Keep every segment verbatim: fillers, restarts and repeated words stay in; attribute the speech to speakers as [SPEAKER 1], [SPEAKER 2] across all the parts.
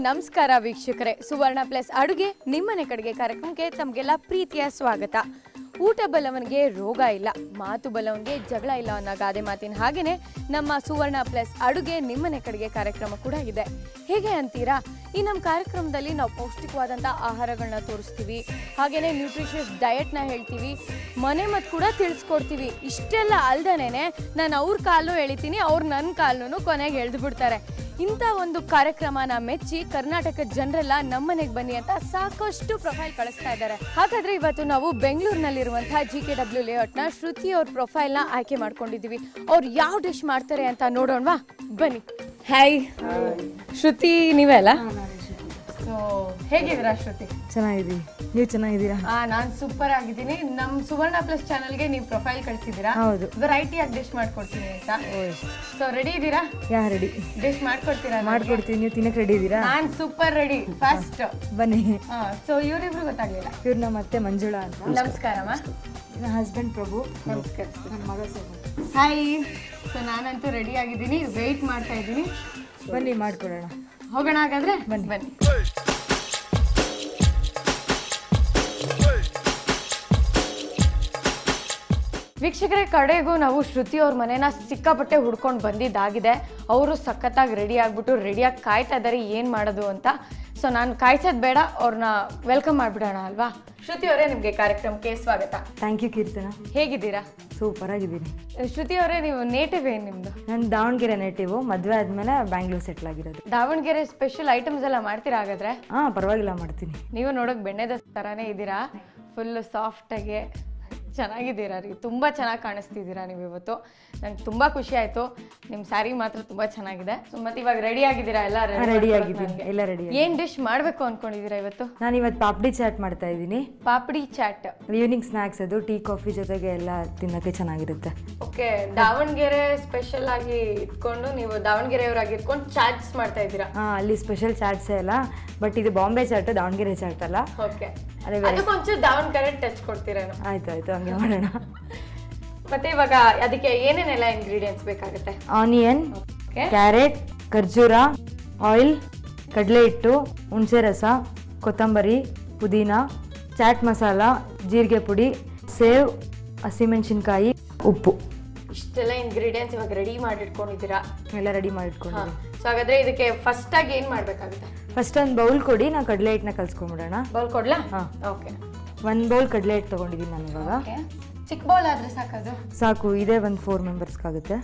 [SPEAKER 1] ನಮಸ್ಕಾರ ವೀಕ್ಷಕರೇ, ಸುವರ್ಣ ಪ್ಲಸ್ ಅಡುಗೆ ನಿಮ್ಮನೆ ಕಡೆಗೆ ಕಾರ್ಯಕ್ರಮಕ್ಕೆ ತಮಗೆಲ್ಲ ಪ್ರೀತಿಯ ಸ್ವಾಗತ. ಊಟ ಬಲ್ಲವನಿಗೆ ರೋಗ ಇಲ್ಲ, ಮಾತು ಬಲ್ಲವನಿಗೆ ಜಗಳ ಇಲ್ಲ ಅನ್ನೋ ಗಾದೆ ಮಾತಿನ ಹಾಗೇನೆ ನಮ್ಮ ಸುವರ್ಣ ಪ್ಲಸ್ ಅಡುಗೆ ನಿಮ್ಮನೆ ಕಡೆಗೆ ಕಾರ್ಯಕ್ರಮ ಕೂಡ ಇದೆ. ಹೇಗೆ ಅಂತೀರಾ, ಈ ನಮ್ಮ ಕಾರ್ಯಕ್ರಮದಲ್ಲಿ ನಾವು ಪೌಷ್ಟಿಕವಾದಂಥ ಆಹಾರಗಳನ್ನ ತೋರಿಸ್ತೀವಿ, ಹಾಗೇನೆ ನ್ಯೂಟ್ರಿಷಿಯಸ್ ಡಯಟ್ನ ಹೇಳ್ತೀವಿ, ಮನೆ ಮತ್ತು ಕೂಡ ತಿಳಿಸ್ಕೊಡ್ತೀವಿ. ಇಷ್ಟೆಲ್ಲ ಅಲ್ದೇನೆ ನಾನು ಅವ್ರ ಕಾಲು ಎಳಿತೀನಿ, ಅವ್ರು ನನ್ನ ಕಾಲನ್ನು ಕೊನೆಗೆ ಎಳೆದು ಬಿಡ್ತಾರೆ. ಇಂಥ ಒಂದು ಕಾರ್ಯಕ್ರಮನ ಮೆಚ್ಚಿ ಕರ್ನಾಟಕದ ಜನರೆಲ್ಲ ನಮ್ಮನೆಗೆ ಬನ್ನಿ ಅಂತ ಸಾಕಷ್ಟು ಪ್ರೊಫೈಲ್ ಕಳಿಸ್ತಾ ಇದ್ದಾರೆ. ಹಾಗಾದ್ರೆ ಇವತ್ತು ನಾವು ಬೆಂಗಳೂರಿನಲ್ಲಿರುವಂತಹ ಜಿ ಕೆ ಡಬ್ಲ್ಯೂ ಲೇಔಟ್ನ ಶ್ರುತಿ ಅವ್ರ ಪ್ರೊಫೈಲ್ನ ಆಯ್ಕೆ ಮಾಡ್ಕೊಂಡಿದ್ದೀವಿ. ಅವ್ರು ಯಾವ ಡಿಶ್ ಮಾಡ್ತಾರೆ ಅಂತ ನೋಡೋಣವಾ, ಬನ್ನಿ. ಹಾಯ್ ಶ್ರುತಿ, ನೀವೇ ಅಲ್ಲ? ಸೊ ಹೇಗಿದ್ದೀರಾ ಶ್ರುತಿ?
[SPEAKER 2] ಚೆನ್ನಾಗಿದ್ದೀನಿ, ನೀವು ಚೆನ್ನಾಗಿದ್ದೀರಾ?
[SPEAKER 1] ಆ ನಾನು ಸೂಪರ್ ಆಗಿದ್ದೀನಿ. ನಮ್ಮ ಸುವರ್ಣ ಪ್ಲಸ್ ಚಾನಲ್ಗೆ ನೀವು ಪ್ರೊಫೈಲ್ ಕಳಿಸಿದ್ದೀರಾ,
[SPEAKER 2] ಹೌದು,
[SPEAKER 1] ವೆರೈಟಿ ಆಗಿ ಡಿಶ್ ಮಾಡ್ಕೊಡ್ತೀನಿ ಅಂತ. ಸೊ ರೆಡಿ ಇದ್ದೀರಾ?
[SPEAKER 2] ಯಾ ರೆಡಿ,
[SPEAKER 1] ಡಿಶ್ ಮಾಡ್ಕೊಡ್ತೀರಾ?
[SPEAKER 2] ಮಾಡ್ಕೊಡ್ತೀನಿ. ನೀವು ತಿನ್ನಕ್ಕೆ ರೆಡಿ ಇದ್ದೀರಾ?
[SPEAKER 1] ನಾನು ಸೂಪರ್ ರೆಡಿ. ಫಸ್ಟ್
[SPEAKER 2] ಬನ್ನಿ.
[SPEAKER 1] ಸೊ ಇವರಿಬ್ರು ಗೊತ್ತಾಗ್ಲಿಲ್ಲ,
[SPEAKER 2] ಇವ್ರು ನಮ್ಮ ಅತ್ತೆ ಮಂಜುಳಾ ಅಂತ.
[SPEAKER 1] ನಮಸ್ಕಾರಮ್ಮ.
[SPEAKER 2] ನನ್ನ ಹಸ್ಬೆಂಡ್ ಪ್ರಭು.
[SPEAKER 1] ನಮಸ್ಕಾರ.
[SPEAKER 2] ನನ್ನ ಮಗ ಸೋಮ.
[SPEAKER 1] ಹಾಯ್. ಸೊ ನಾನಂತೂ ರೆಡಿ ಆಗಿದ್ದೀನಿ, ವೆಯ್ಟ್ ಮಾಡ್ತಾ ಇದ್ದೀನಿ.
[SPEAKER 2] ಬನ್ನಿ ಮಾಡ್ಕೊಡೋಣ.
[SPEAKER 1] ಹೋಗೋಣ ಹಾಗಾದ್ರೆ.
[SPEAKER 2] ಬನ್ನಿ
[SPEAKER 1] ಬನ್ನಿ. ವೀಕ್ಷಕರೇ, ಕಡೆಗೂ ನಾವು ಶ್ರುತಿ ಅವ್ರ ಮನೇನ ಸಿಕ್ಕಾಪಟ್ಟೆ ಹುಡ್ಕೊಂಡು ಬಂದಿದ್ದಾಗಿದೆ. ಅವರು ಸಖತ್ತಾಗಿ ರೆಡಿ ಆಗಿಬಿಟ್ಟು ರೆಡಿಯಾಗಿ ಕಾಯ್ತಾ ಇದ್ದಾರೆ ಏನು ಮಾಡೋದು ಅಂತ. ಸೊ ನಾನು ಕಾಯ್ಸೋದು ಬೇಡ, ಅವ್ರನ್ನ ವೆಲ್ಕಮ್ ಮಾಡಿಬಿಡೋಣ ಅಲ್ವಾ? ಶ್ರುತಿ ಅವರೇ, ನಿಮಗೆ ಕಾರ್ಯಕ್ರಮಕ್ಕೆ ಸ್ವಾಗತ.
[SPEAKER 2] Thank you Keerthana.
[SPEAKER 1] ಹೇಗಿದ್ದೀರಾ?
[SPEAKER 2] ಸೂಪರ್ ಆಗಿದ್ದೀನಿ.
[SPEAKER 1] ಶ್ರುತಿ ಅವರೇ, ನೀವು ನೇಟಿವ್ ಏನು ನಿಮ್ಮದು?
[SPEAKER 2] ನಾನು ದಾವಣಗೆರೆ ನೇಟಿವು, ಮದುವೆ ಆದಮೇಲೆ ಬ್ಯಾಂಗ್ಳೂರ್ ಸೆಟ್ಲ್ ಆಗಿರೋದು.
[SPEAKER 1] ದಾವಣಗೆರೆ ಸ್ಪೆಷಲ್ ಐಟಮ್ಸ್ ಎಲ್ಲ ಮಾಡ್ತೀರಾ ಹಾಗಾದ್ರೆ?
[SPEAKER 2] ಹಾಂ, ಪರವಾಗಿಲ್ಲ, ಮಾಡ್ತೀನಿ.
[SPEAKER 1] ನೀವು ನೋಡೋಕೆ ಬೆಣ್ಣೆದ ಥರನೇ ಇದ್ದೀರಾ, ಫುಲ್ಲು ಸಾಫ್ಟಾಗಿ ಚೆನ್ನಾಗಿದ್ದೀರಾ ರೀ, ತುಂಬ ಚೆನ್ನಾಗಿ ಕಾಣಿಸ್ತಿದ್ದೀರಾ ನೀವು ಇವತ್ತು. ನಂಗೆ ತುಂಬ ಖುಷಿ ಆಯಿತು. ನಿಮ್ಮ ಸ್ಯಾರಿ ಮಾತ್ರ ತುಂಬ ಚೆನ್ನಾಗಿದೆ. ಸೊ ಮತ್ತು ಇವಾಗ ರೆಡಿ ಆಗಿದ್ದೀರಾ? ಎಲ್ಲ
[SPEAKER 2] ರೆಡಿ ಆಗಿದ್ದೀನಿ, ಎಲ್ಲ ರೆಡಿ.
[SPEAKER 1] ಏನು ಡಿಶ್ ಮಾಡಬೇಕು ಅಂದ್ಕೊಂಡಿದ್ದೀರಾ ಇವತ್ತು?
[SPEAKER 2] ನಾನು ಇವತ್ತು ಪಾಪಡಿ ಚಾಟ್ ಮಾಡ್ತಾ ಇದ್ದೀನಿ.
[SPEAKER 1] ಪಾಪಡಿ ಚಾಟ್
[SPEAKER 2] ಈವ್ನಿಂಗ್ ಸ್ನ್ಯಾಕ್ಸ್, ಅದು ಟೀ ಕಾಫಿ ಜೊತೆಗೆ ಎಲ್ಲ ತಿನ್ನೋಕ್ಕೆ ಚೆನ್ನಾಗಿರುತ್ತೆ.
[SPEAKER 1] ಓಕೆ, ದಾವಣಗೆರೆ ಸ್ಪೆಷಲ್ ಆಗಿ ಇಟ್ಕೊಂಡು ನೀವು ದಾವಣಗೆರೆಯವರಾಗಿ ಇಟ್ಕೊಂಡು ಚಾಟ್ಸ್ ಮಾಡ್ತಾ ಇದ್ದೀರಾ?
[SPEAKER 2] ಹಾಂ, ಅಲ್ಲಿ ಸ್ಪೆಷಲ್ ಚಾಟ್ಸೇ ಅಲ್ಲ, ಬಟ್ ಇದು ಬಾಂಬೆ ಚಾಟ್, ದಾವಣಗೆರೆ ಚಾಟ್ ಅಲ್ಲ.
[SPEAKER 1] ಓಕೆ, ಅದಕ್ಕೊಂಚೂರು ದಾವಣಗೆರೆ ಟಚ್ ಕೊಡ್ತೀರೇನೋ?
[SPEAKER 2] ಆಯ್ತು ಆಯ್ತು, ಹಂಗೆ ಮಾಡೋಣ.
[SPEAKER 1] ಮತ್ತೆ ಇವಾಗ ಅದಕ್ಕೆ ಏನೇನೆಲ್ಲ ಇಂಗ್ರೀಡಿಯೆಂಟ್ಸ್ ಬೇಕಾಗುತ್ತೆ?
[SPEAKER 2] ಆನಿಯನ್, ಕ್ಯಾರೆಟ್, ಖರ್ಜೂರ, ಆಯಿಲ್, ಕಡಲೆ ಹಿಟ್ಟು, ಹುಣಸೆ ರಸ, ಕೊತ್ತಂಬರಿ, ಪುದೀನ, ಚಾಟ್ ಮಸಾಲ, ಜೀರಿಗೆ ಪುಡಿ, ಸೇವ್, ಹಸಿಮೆಣಸಿನ್ಕಾಯಿ, ಉಪ್ಪು.
[SPEAKER 1] ಇಷ್ಟೆಲ್ಲ ಇಂಗ್ರೀಡಿಯೆಂಟ್ಸ್ ಇವಾಗ ರೆಡಿ ಮಾಡಿಟ್ಕೊಂಡಿದ್ದೀರಾ?
[SPEAKER 2] ಎಲ್ಲ ರೆಡಿ ಮಾಡಿಟ್ಕೊಂಡಿದ್ದೀನಿ.
[SPEAKER 1] ಸೊ ಹಾಗಾದ್ರೆ ಇದಕ್ಕೆ ಫಸ್ಟ್ ಆಗಿ ಏನು ಮಾಡಬೇಕಾಗುತ್ತೆ?
[SPEAKER 2] ಫಸ್ಟ್ ಒಂದು ಬೌಲ್ ಕೊಡಿ, ನಾವು ಕಡಲೆ ಹಿಟ್ಟನ್ನ ಕಲ್ಸ್ಕೊಂಡ್ಬಿಡೋಣ.
[SPEAKER 1] ಬೌಲ್ ಕೊಡ್ಲಾ?
[SPEAKER 2] ಹಾಂ,
[SPEAKER 1] ಓಕೆ.
[SPEAKER 2] ಒಂದು ಬೌಲ್ ಕಡಲೆ ಹಿಟ್ಟು ತೊಗೊಂಡಿದ್ದೀನಿ ನಾನು ಇವಾಗ.
[SPEAKER 1] ಚಿಕ್ಕ ಬೌಲ್ ಆದರೆ ಸಾಕದು? ಸಾಕು,
[SPEAKER 2] ಇದೇ ಒಂದು ಫೋರ್ ಮೆಂಬರ್ಸ್ಗಾಗುತ್ತೆ.